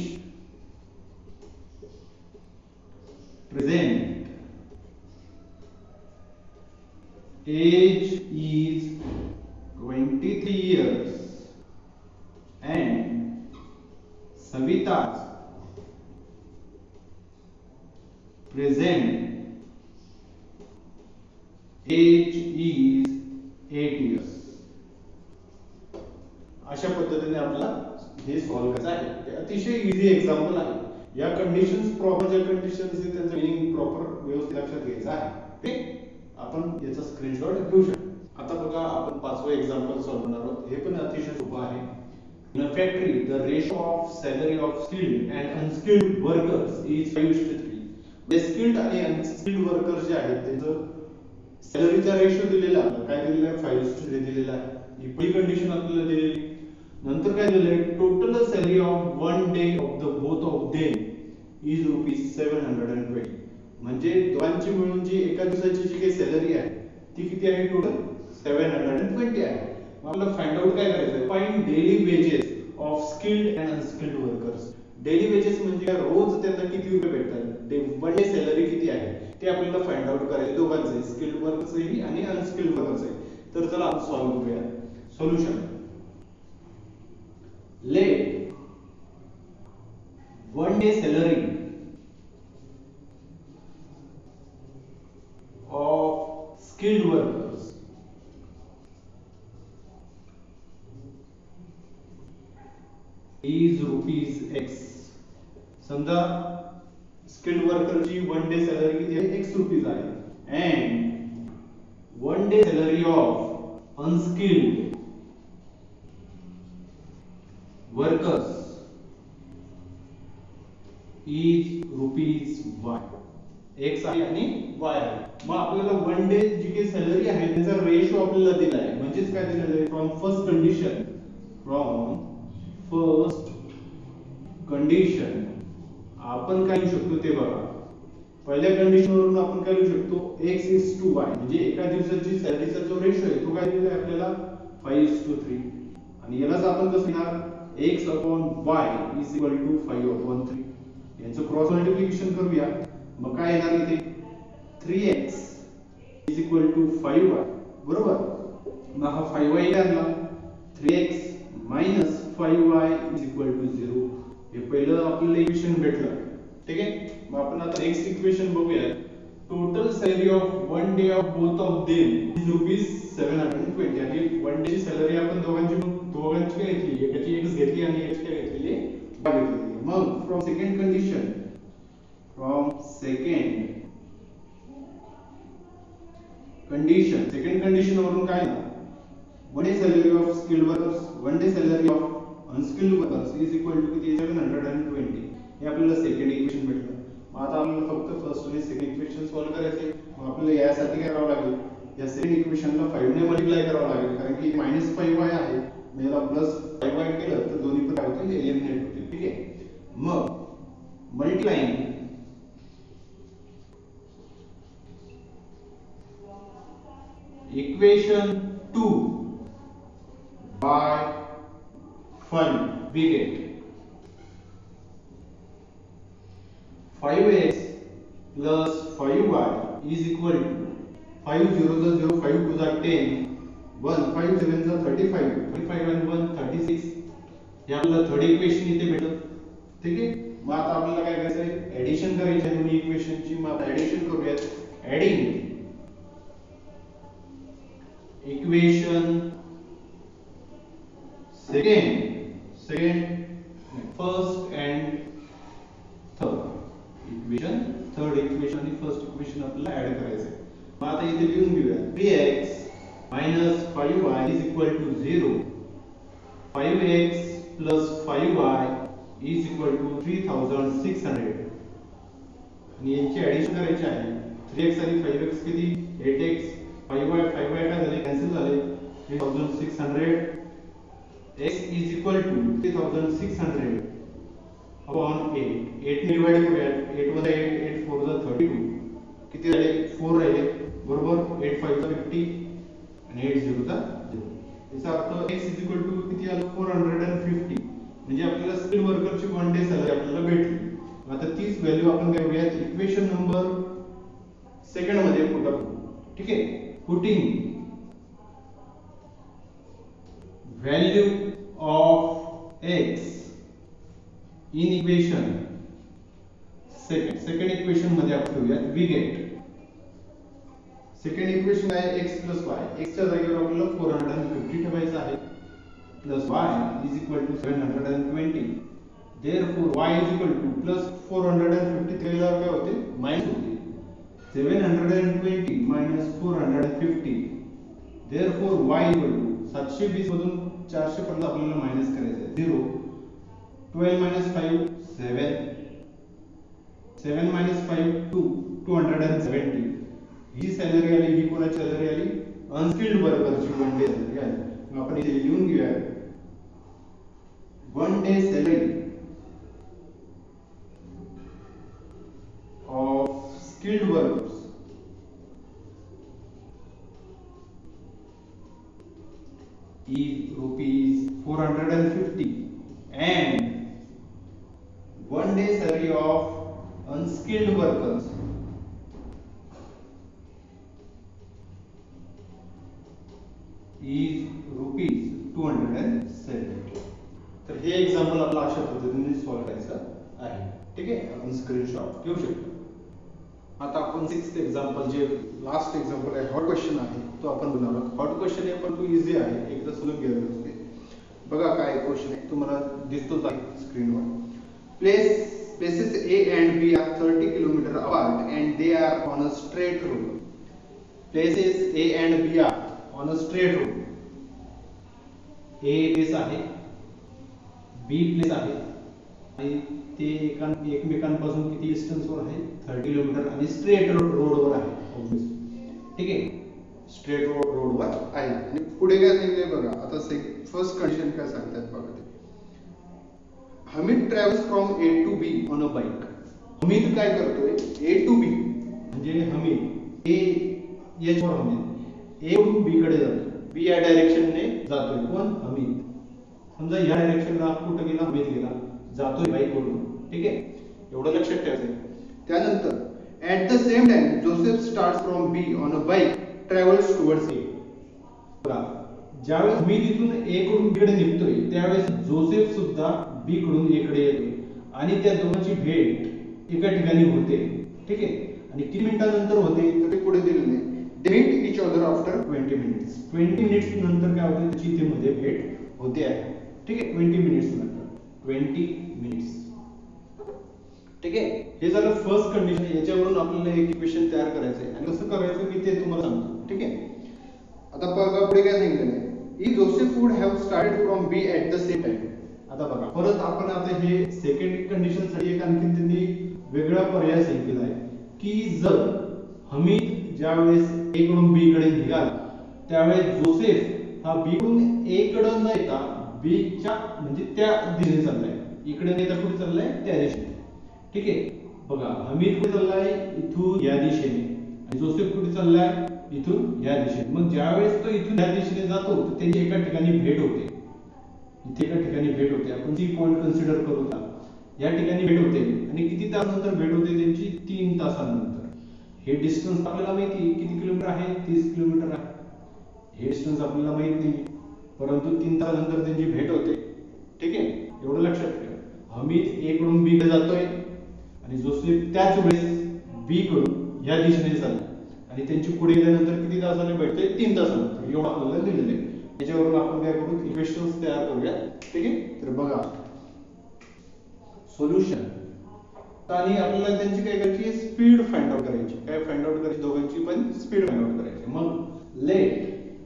present age is 23 years and Savita's present age is 8 years. अशा पद्धतीने आपल्याला हे सॉल्व करायचं आहे. हे अतिशय इझी एक्झाम्पल आहे. या कंडिशन्स प्रॉपर ज्या कंडिशन्स आहेत त्यांचं मीनिंग प्रॉपर व्यवस्थित लक्षात घ्यायचं आहे. ठीक, आपण याचा स्क्रीनशॉट घेऊ शकतो. आता बघा आपण 5वं एक्झाम्पल सॉल्व करणार आहोत. हे पण अतिशय सोपं आहे. In a factory the ratio of salary of skilled and unskilled workers is 5:3. म्हणजे स्किल्ड आणि अनस्किल्ड वर्कर्स जे आहेत त्यांचं सॅलरीचा रेशो दिलेला आहे. काय दिलेला आहे? 5:3 दिलेला आहे. ही पहिली कंडिशन आपल्याला दिलेली. नंतर काय दिलंय? Total salary of 1 day of the both of them is ₹720. म्हणजे दोघांची मिळून जी एका दिवसाची जी काही सॅलरी आहे ती किती आहे? टोटल 720 आहे. मग आपल्याला फाइंड आउट काय करायचं आहे? Find daily wages of skilled and unskilled workers. Daily wages म्हणजे रोज त्यांना किती रुपये भेटतात? 1 डे सॅलरी किती आहे ते आपल्याला फाइंड आउट करायचं दोघांचे, स्किल्ड वर्कर्सही आणि अनस्किल्ड वर्कर्सही. तर चला आपण सॉल्व्ह करूया. Solution let 1 day salary of skilled workers is ₹X. समजा स्किल्ड वर्करची 1 डे सॅलरी किती आहे? ₹X आहे. and 1 day salary of unskilled workers is ₹Y. X आहे आणि Y आहे. मग आपल्याला 1 डे जी काही सॅलरी आहे त्याचा रेशो आपल्याला दिला आहे. म्हणजे म्हणजेच काय दिलेलं आहे फ्रॉम फर्स्ट कंडिशन आपण काय लिहू शकतो ते बघा. पहिल्या कंडिशन वरून आपण काय लिहू शकतो x:y म्हणजे एका दिवसाची सॅलरीचा जो रेशो आहे तो काय दिलेला आहे आपल्याला 5:3 आणि यालाच आपण कसं लिहिणार x/y = 5/3. यांचं क्रॉस मल्टिप्लिकेशन करूया. मग काय येणार इथे 3x = 5y बरोबर. मग हा 5y काय आणला 3x - 5y = 0. हे पहिलं आपल्याला इक्वेशन भेटलं. ठीक आहे. मग आपण आता नेक्स्ट इक्वेशन बघूया. Total salary of one day of both of them is ₹720 आणि वन डे ची सॅलरी आपण दोघांची काय घेतली एकाची x घेतली आणि एकाची काय घेतली y घेतली. मग फ्रॉम सेकंड कंडिशन वरून काय ना one day salary of skilled workers one day salary of unskilled workers is equal to किती 720. हे आपल्याला सेकंड इक्वेशन भेटलं. मग आता आपल्याला फक्त फर्स्ट आणि सेकंड इक्वेशन सॉल्व्ह करायचे. मग आपल्याला यासाठी काय करावं लागेल या सेकंड इक्वेशनला 5 ने मल्टिप्लाय करावं लागेल कारण की -5y आहे. मग याला +5y केलं तर दोन्ही पण काय होतील एलिमिनेट होतील. ठीक आहे. मग multiplying equation 2 by 5 we get 5x plus 5y is equal to 5 0 0 5 2 10 1 5 7 35 35 and 1 36. हे आपल्याला थर्ड इक्वेशन इथे भेटलं. ठीक आहे. मग आता आपल्याला काय करायचं आहे ऍडिशन करायची आहे दोन्ही इक्वेशनची. मग आता ऍडिशन करूयात. Adding equation first and third equation आणि फर्स्ट इक्वेशन आपल्याला ऍड करायचं आहे. मग आता इथे लिहून घेऊया 3x - 5y = 0 5x plus 5y is equal to 3600 आणि यांची ऍडिशन करायची आहे. 3x आणि 5x किती 8x 5y काय झाले कॅन्सल झाले 3600 x is equal to 3600 upon 8 8 ने डिवाइड करूया 8 मध्ये 8 4 चा 32 किती झाले 4 राहिले बरोबर 8 5 चा 50 आणि 8 0 चा 0. याचा अर्थ x is equal to किती आलं 450 म्हणजे आपल्याला स्किल वर्करची वन डे सॅलरी आपल्याला भेटली. आता तीच व्हॅल्यू आपण काय करूया इक्वेशन नंबर सेकंड मध्ये पुट करू. ठीक आहे. Putting value of x in equation second equation मध्ये आपण ठेवूया we get सेकंड इक्वेशन आहे x plus y x च्या जागेवर आपल्याला 450 ठेवायचं आहे plus y is equal to 720. therefore y is equal to plus 450 केल्यावर काय होते मायनस होते 720 minus 450. therefore y equal to 720 मधून 400 पर्यंत आपल्याला मायनस करायचं आहे 0 12 minus 5 7 7 minus 5 2 270. ही सॅलरी आली ही कोणाची सॅलरी आली अनस्किल्ड वर्करची वन डे सॅलरी आली. मग आपण इथे लिहून घेऊया one day salary of skilled workers is ₹450 and one day salary of unskilled workers is ₹270. तर हे एक्झाम्पल आपलं अशा पद्धतीने सॉल्व्ह करायचं आहे. ठीक आहे. आपण स्क्रीनशॉट घेऊ शकतो. आता आपण सिक्स्थ एक्झाम्पल जे लास्ट एक्झाम्पल आहे हॉट क्वेश्चन आहे तो आपण बनवला. हॉट क्वेश्चन आहे पण तो इझी आहे एकदा समजून घ्यायला पाहिजे. बघा काय क्वेश्चन आहे तुम्हाला दिसतोच आहे स्क्रीनवर. places A and B are 30 km apart and they are on a straight road. places A and B are on a straight road. A place आहे B प्लेस आहे आणि ते एकमेकांपासून किती डिस्टन्सवर आहे 30 किलोमीटर आणि स्ट्रेट रोडवर आहे ऑब्वियसली. ठीक आहे. स्ट्रेट रोडवर आहे. आणि पुढे काय सांगितलंय बघा, आता फर्स्ट कंडिशन काय सांगतात बघा ते. Hamid travels from A to B on a bike. Hamid काय करतोय, ए टू बी म्हणजे हमीद ए एच वर हमीद ए कडून बी कडे जातो, बी या डायरेक्शनने जातोय. कोण? हमीद. समजा या डायरेक्शनला कुठं गेला? हमीद गेला, जातोय बाईक वरून. ठीक आहे, एवढं लक्षात ठेवायचं. त्यानंतर at the same time Joseph starts from B on a bike travels towards A. बघा, ज्यावेळेस हमीद इथून ए कडून बी कडे निघतोय त्यावेळेस जोसेफ सुद्धा बी कडून ए कडे येतोय आणि त्या दोघांची भेट एका ठिकाणी होते. ठीक आहे, आणि किती मिनिटांनंतर होते तर ते पुढे दिलेले आहे. They meet each other after 20 minutes. 20 minutes नंतर काय होते, त्याची इथे मध्ये भेट होते आहे. ठीक आहे, 20 मिनिट्स नंतर 20 मिनिट्स. ठीक आहे, हे झालं फर्स्ट कंडिशन. याच्यावरून आपल्याला एक इक्वेशन तयार करायचं आहे आणि कसं करायचं मी ते तुम्हाला सांगतो. ठीक आहे, आता बघा पुढे काय सांगितलेलं आहे. If Joseph would have started from B at the same time. आता बघा, परत आपण आता हे सेकंड कंडिशन साठी एक आणखी त्यांनी वेगळा पर्याय सांगितलेला आहे की जर हमीद ज्यावेळेस ए कडून बी कडे निघाला त्यावेळेस जोसेफ हा बी कडून ए कडे न येता बी च्या म्हणजे त्या दिशेने चाललाय. इकडे नाही तर कुठे चाललाय? त्या दिशेने. ठीक आहे, बघा हमीद कुठे चाललाय? इथून या दिशेने. आणि जोसेफ कुठे चाललाय? इथून या दिशेने. मग ज्यावेळेस तो इथून या दिशेने जातो तर त्यांची एका ठिकाणी भेट होते. इथे एका ठिकाणी भेट होते. आपण सी पॉइंट कन्सिडर करू का? या ठिकाणी भेट होते आणि किती तासानंतर भेट होते त्यांची? 3 तासानंतर. हे डिस्टन्स आपल्याला माहिती आहे किती किलोमीटर आहे? 30 किलोमीटर आहे. हे डिस्टन्स आपल्याला माहित नाही, परंतु 3 तासानंतर त्यांची भेट होते. ठीक आहे, एवढं लक्षात ठेवा. हमीद ए कडून बी कडे जातोय आणि जोसेफ त्याच वेळेस बी कडून या दिशेने चालला आणि त्यांची पुढे गेल्यानंतर किती तासाने भेटते? 3 तासानंतर. एवढं आपल्याला दिलेलं आहे. याच्यावरून आपण काय करू? इक्वेशन्स तयार करूया. ठीक आहे, तर बघा सोल्युशन. आणि आपल्याला त्यांची काय करायची? स्पीड फाइंड आउट करायची. काय फाइंड आउट करायची? दोघांची पण स्पीड फाइंड आउट करायची. मग let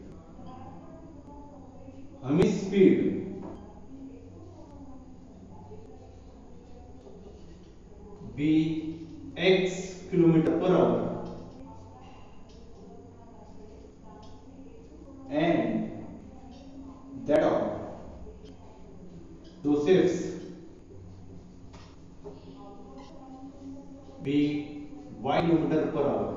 Hamid speed be x kilometre per hour and that of Joseph's be y kilometre per hour.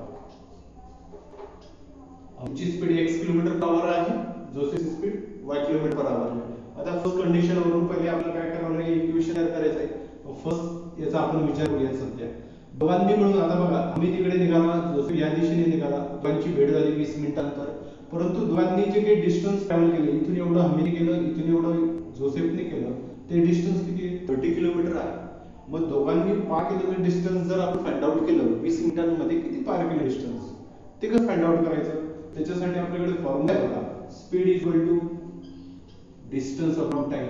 आमची speed x kilometre per hour आहे, जोसेफची speed y kilometre per hour आहे. आता फर्स्ट कंडिशन वरून पहिले आपल्याला काय करावं लागेल? इक्वेशन तयार करायचं आहे. फर्स्ट याचा आपण विचार करूया सध्या. दोघांनी मिळून, आता बघा हमीद तिकडे निघाला, जोसेफ या दिशेने निघाला, दोघांची भेट झाली 20 मिनिटांनंतर. परंतु दोघांनी जे काही डिस्टन्स ट्रॅव्हल केले, इथून एवढं हमीद केलं, इथून एवढं जोसेफने केलं, ते डिस्टन्स किती? 30 किलोमीटर आहे. मग दोघांनी पार केलेलं डिस्टन्स जर आपण फाइंड आउट केलं 20 मिनिटांमध्ये किती पार केलं डिस्टन्स, ते कसं फाइंड आउट करायचं? त्याच्यासाठी आपल्याकडे फॉर्म्युला आहे बघा. Speed equal to distance upon time.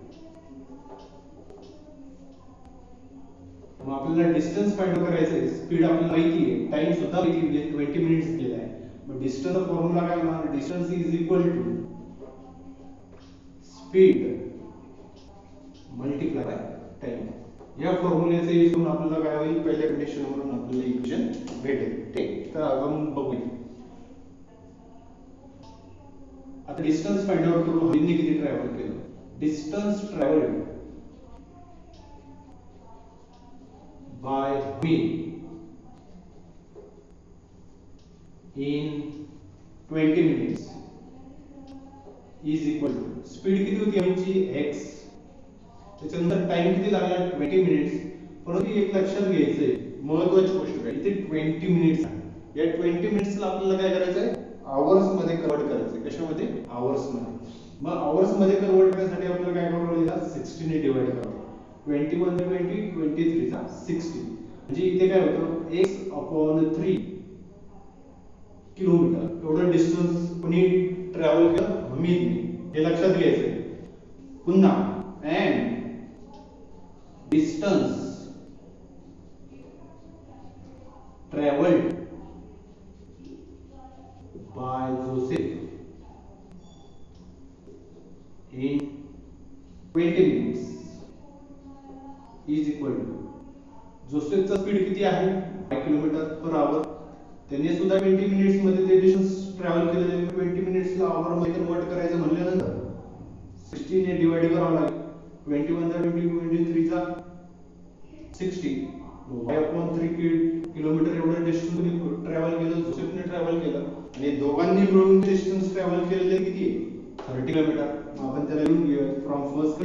मग आपल्याला डिस्टन्स फाइंड आउट करायचं आहे. स्पीड आपल्याला माहिती आहे, टाइम सुद्धा माहिती आहे, 20 मिनिट्स दिलेला आहे. मग डिस्टन्सचा फॉर्म्युला काय होणार? Distance is equal to speed multiply by time. या फॉर्म्युल्याचे यूज करून आपल्याला काय होईल? पहिल्या कंडिशन वरून आपल्याला इक्वेशन भेटेल. ठीक, तर आपण बघूया. आता डिस्टन्स फाइंड आउट करू. हमीदने किती ट्रॅव्हल केलं? डिस्टन्स ट्रॅव्हल्ड by Hamid in 20 minutes is equal to speed किती होती आमची? x. त्याच्यानंतर टाइम किती लागला? 20 मिनिट्स. परंतु एक लक्षात घ्यायचंय, महत्त्वाची गोष्ट काय, इथे 20 मिनिट्स आहे. या 20 मिनिट्सला आपल्याला काय करायचंय? आवर्स मध्ये कन्वर्ट करायचंय. कशामध्ये? आवर्स मध्ये. मग आवर्स मध्ये कन्वर्ट करण्यासाठी आपल्याला काय करावं लागेल? 60 ने डिवाइड करावं. 21 चा 20, 23 चा 60. म्हणजे इथे काय होतं? x/3 किलोमीटर एवढं डिस्टन्स कोणी ट्रॅव्हल केलं? हमीदने. हे लक्षात घ्यायचंय. पुन्हा and distance traveled by Joseph in 20 minutes is equal to जोसेफचा स्पीड किती आहे? 5 किलोमीटर पर आवर. त्याने सुद्धा 20 मिनिट्स मध्ये ते डिस्टन्स ट्रॅव्हल केलेले 20 मिनिट्सला आवर मध्ये कन्वर्ट करायचं म्हणल्यानंतर 16 ने डिवाइड करावं लागेल. 21 चा 20, 23 चा 60 y/3 किलोमीटर एवढं डिस्टन्स ट्रॅव्हल केलं, जोसेफने ट्रॅव्हल केलं आणि दोघांनी मिळून डिस्टन्स ट्रॅव्हल केलेले किती आहे 30 किलोमीटर. मग आपण त्याला लिहून घेऊया फ्रॉम फर्स्ट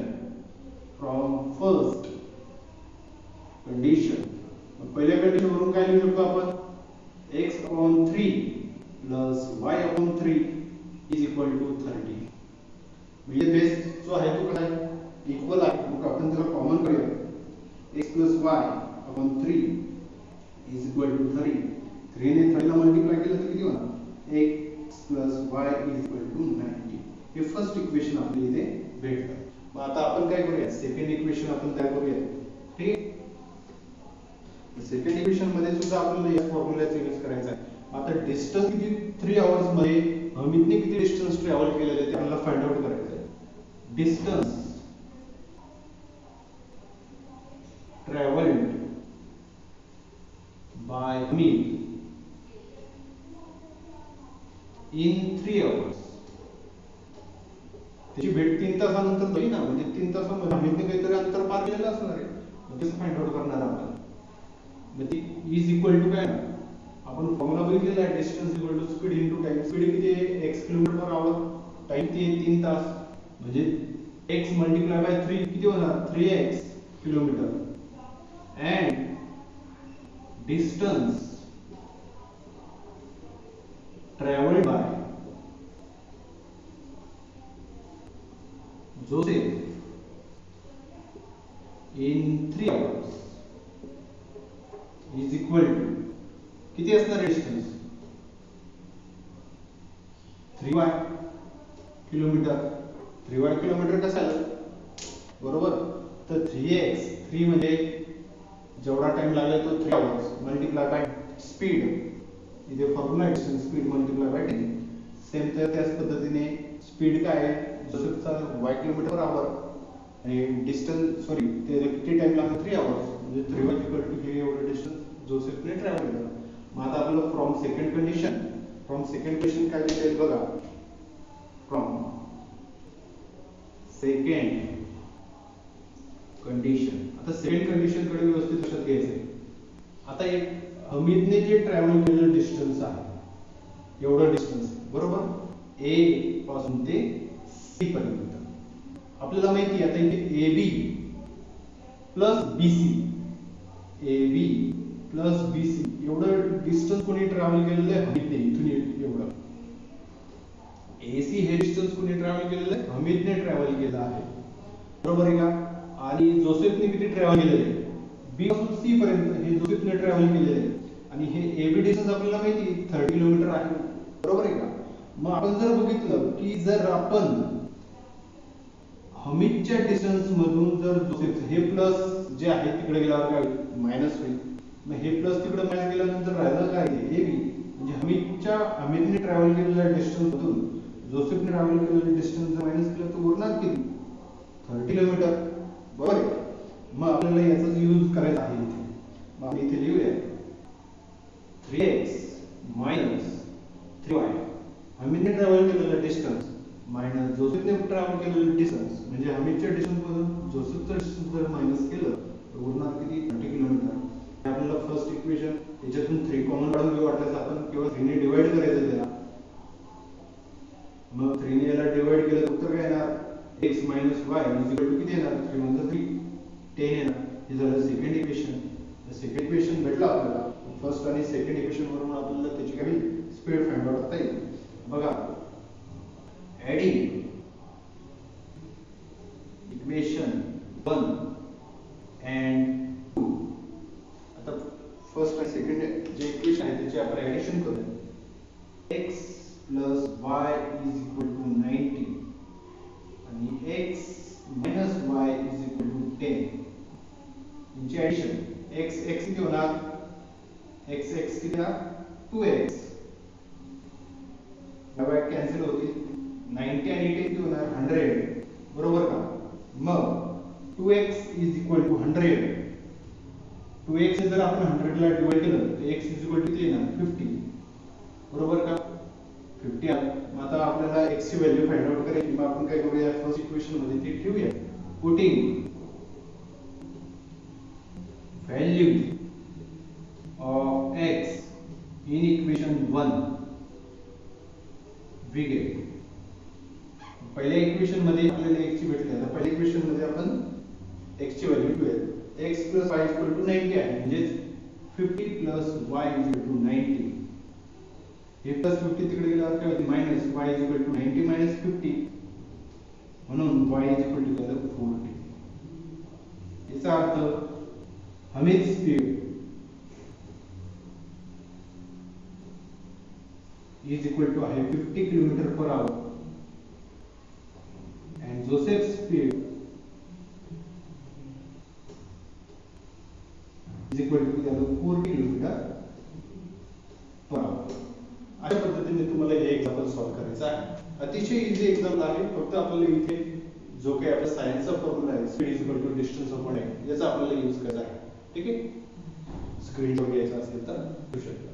कंडिशन. पहिल्या कंडिशन वरून काय लिहू शकतो आपण x/3 plus y/3 is equal to 30. म्हणजे बेस जो आहे तो काय इक्वल आहे. मग आपण त्याला कॉमन करूया x plus y/3 is equal to 30. 3 ने 30 ला मल्टिप्लाय केलं तर किती होणार x plus y is equal to 90. हे फर्स्ट इक्वेशन आपल्याला इथे भेटतं. मग आता आपण काय करूया सेकंड इक्वेशन आपण तयार करूया. ठीक आहे. सेकंड इक्वेशन मध्ये सुद्धा आपल्याला या फॉर्म्युलाचा यूज करायचा आहे. आता डिस्टन्स किती 3 आवर्स मध्ये अमितने किती डिस्टन्स ट्रॅव्हल केलेले आहे ते आपल्याला फाइंड आउट करायचं आहे. Distance travelled by Amit in 3 hours. त्याची भेट 3 तासानंतर होईल ना, म्हणजे 3 तासामध्ये अमितने काहीतरी अंतर पार केलेलं असणार आहे. मग कसं फाइंड आउट करणार आपण. मग ती इज इक्वल टू काय आपण फॉर्म्युला बघितलेला आहे distance equal to speed into time. Speed किती आहे x kilometre per hour, time ती आहे 3 तास, म्हणजे x मल्टिप्लाय बाय 3 किती होणार 3x kilometre. And distance travelled by Joseph in 3 hours is equal to किती असणार distance 3y kilometre. 3y kilometre कसं आलं बरोबर. तर 3x 3 म्हणजे जेवढा टाइम लागला तो 3 आवर्स मल्टिप्लाय बाय स्पीड. इथे formula distance speed multiply by time. Same तर त्याच पद्धतीने स्पीड काय आहे जोसेफचा y किलोमीटर पर आवर आणि डिस्टन्स सॉरी ते किती टाइम लागतो 3 आवर्स म्हणजे 3y इक्वल टू हे एवढं डिस्टन्स जोसेफने ट्रॅव्हल केलं. मग आता आपल्याला फ्रॉम सेकंड कंडिशन काय लिहिता येईल बघा. From second condition. आता सेकंड कंडिशन कडे व्यवस्थित लक्षात घ्यायचंय. आता एक अमितने जे ट्रॅव्हल केलेलं डिस्टन्स आहे एवढं डिस्टन्स बरोबर ए पासून ते सी पर्यंत. आपल्याला माहिती आहे आता इथे AB प्लस BC एवढं डिस्टन्स कोणी ट्रॅव्हल केलेलं आहे अमितने. इथून एवढं AC हे डिस्टन्स कोणी ट्रॅव्हल केलेलं आहे अमितने ट्रॅव्हल केलं आहे बरोबर आहे का. आणि जोसेफने किती ट्रॅव्हल केलेलं आहे B पासून C पर्यंत हे जोसेफने ट्रॅव्हल केलेलं आहे. आणि हे AB डिस्टन्स आपल्याला माहिती आहे 30 किलोमीटर आहे बरोबर आहे का. मग आपण जर बघितलं की जर आपण अमितच्या डिस्टन्स मधून जर जोसेफ हे प्लस जे आहे तिकडे गेल्यावर काय मायनस होईल. मग हे प्लस तिकडे मायनस गेल्यानंतर राहिलं काय AB म्हणजे अमितने ट्रॅव्हल केलेल्या डिस्टन्स मधून जोसेफने ट्रॅव्हल केलेल्या डिस्टन्स जर मायनस केलं तर उरणार किती 30 किलोमीटर बरोबर आहे. मग आपल्याला याचाच यूज करायचा आहे इथे. मग आपण इथे लिहूया 3x मायनस 3y अमितने ट्रॅव्हल केलेला डिस्टन्स मायनस जोसेफने ट्रॅव्हल केलेलं डिस्टन्स म्हणजे अमितच्या डिस्टन्स मधून जोसेफचं डिस्टन्स जर मायनस केलं तर उरणार किती 30 किलोमीटर. आपल्याला फर्स्ट इक्वेशन याच्यातून 3 कॉमन काढून घेऊ वाटल्यास आपण किंवा 3 ने डिवाइड करायचं त्याला. मग 3 ने याला डिवाइड केलं तर उत्तर काय येणार x - y किती येणार 3 म्हणजे 3 10 येणार. हे झालं सेकंड इक्वेशन. सेकंड इक्वेशन भेटलं आपल्याला. फर्स्ट आणि सेकंड इक्वेशन वरून आपल्याला त्याची काही स्पीड फाइंड आउट करता येईल. बघा ऍडिंग इक्वेशन 1 and 2. आता फर्स्ट आणि सेकंड जे इक्वेशन आहे त्याचे आपण ऍडिशन करूया. x plus y is equal to 90 आणि x minus y is equal to 10. यांची ऍडिशन x किती होणार x किती होणार 2x y कॅन्सल होतील 90 आणि 10 किती होणार 100 बरोबर का. मग 2x is equal to 100. 2x जर आपण 100 ला डिवाइड केलं तर x is equal to किती येणार 50 बरोबर का. 50 आलं. मग आता आपल्याला x ची व्हॅल्यू फाइंड आउट करायची. मग आपण काय करूया, फर्स्ट इक्वेशन मध्ये ती ठेवूया. Putting value of x in equation 1 we get, पहिल्या इक्वेशन मध्ये आपल्याला x ची भेटली. आता पहिल्या इक्वेशन मध्ये आपण x ची व्हॅल्यू ठेवूया. x plus y equal to 90 आहे, म्हणजे 50 plus y equal to 90. हे प्लस 50 तिकडे गेल्यावर काय होते, minus y equal to 90 minus 50, म्हणून y equal to 40. याचा अर्थ Hamid speed is equal to आहे 50 kilometre per hour and Joseph's speed is equal to 40 kilometre per hour. अशा पद्धतीने तुम्हाला हे एक्झाम्पल सॉल्व्ह करायचं आहे. अतिशय इझी एक्झाम्पल आहे. फक्त आपल्याला इथे जो काही आपला सायन्सचा फॉर्म्युला आहे, speed is equal to distance upon time, याचा आपल्याला यूज करायचा आहे. ठीक आहे, स्क्रीनशॉट घ्यायचा असेल तर घेऊ शकता.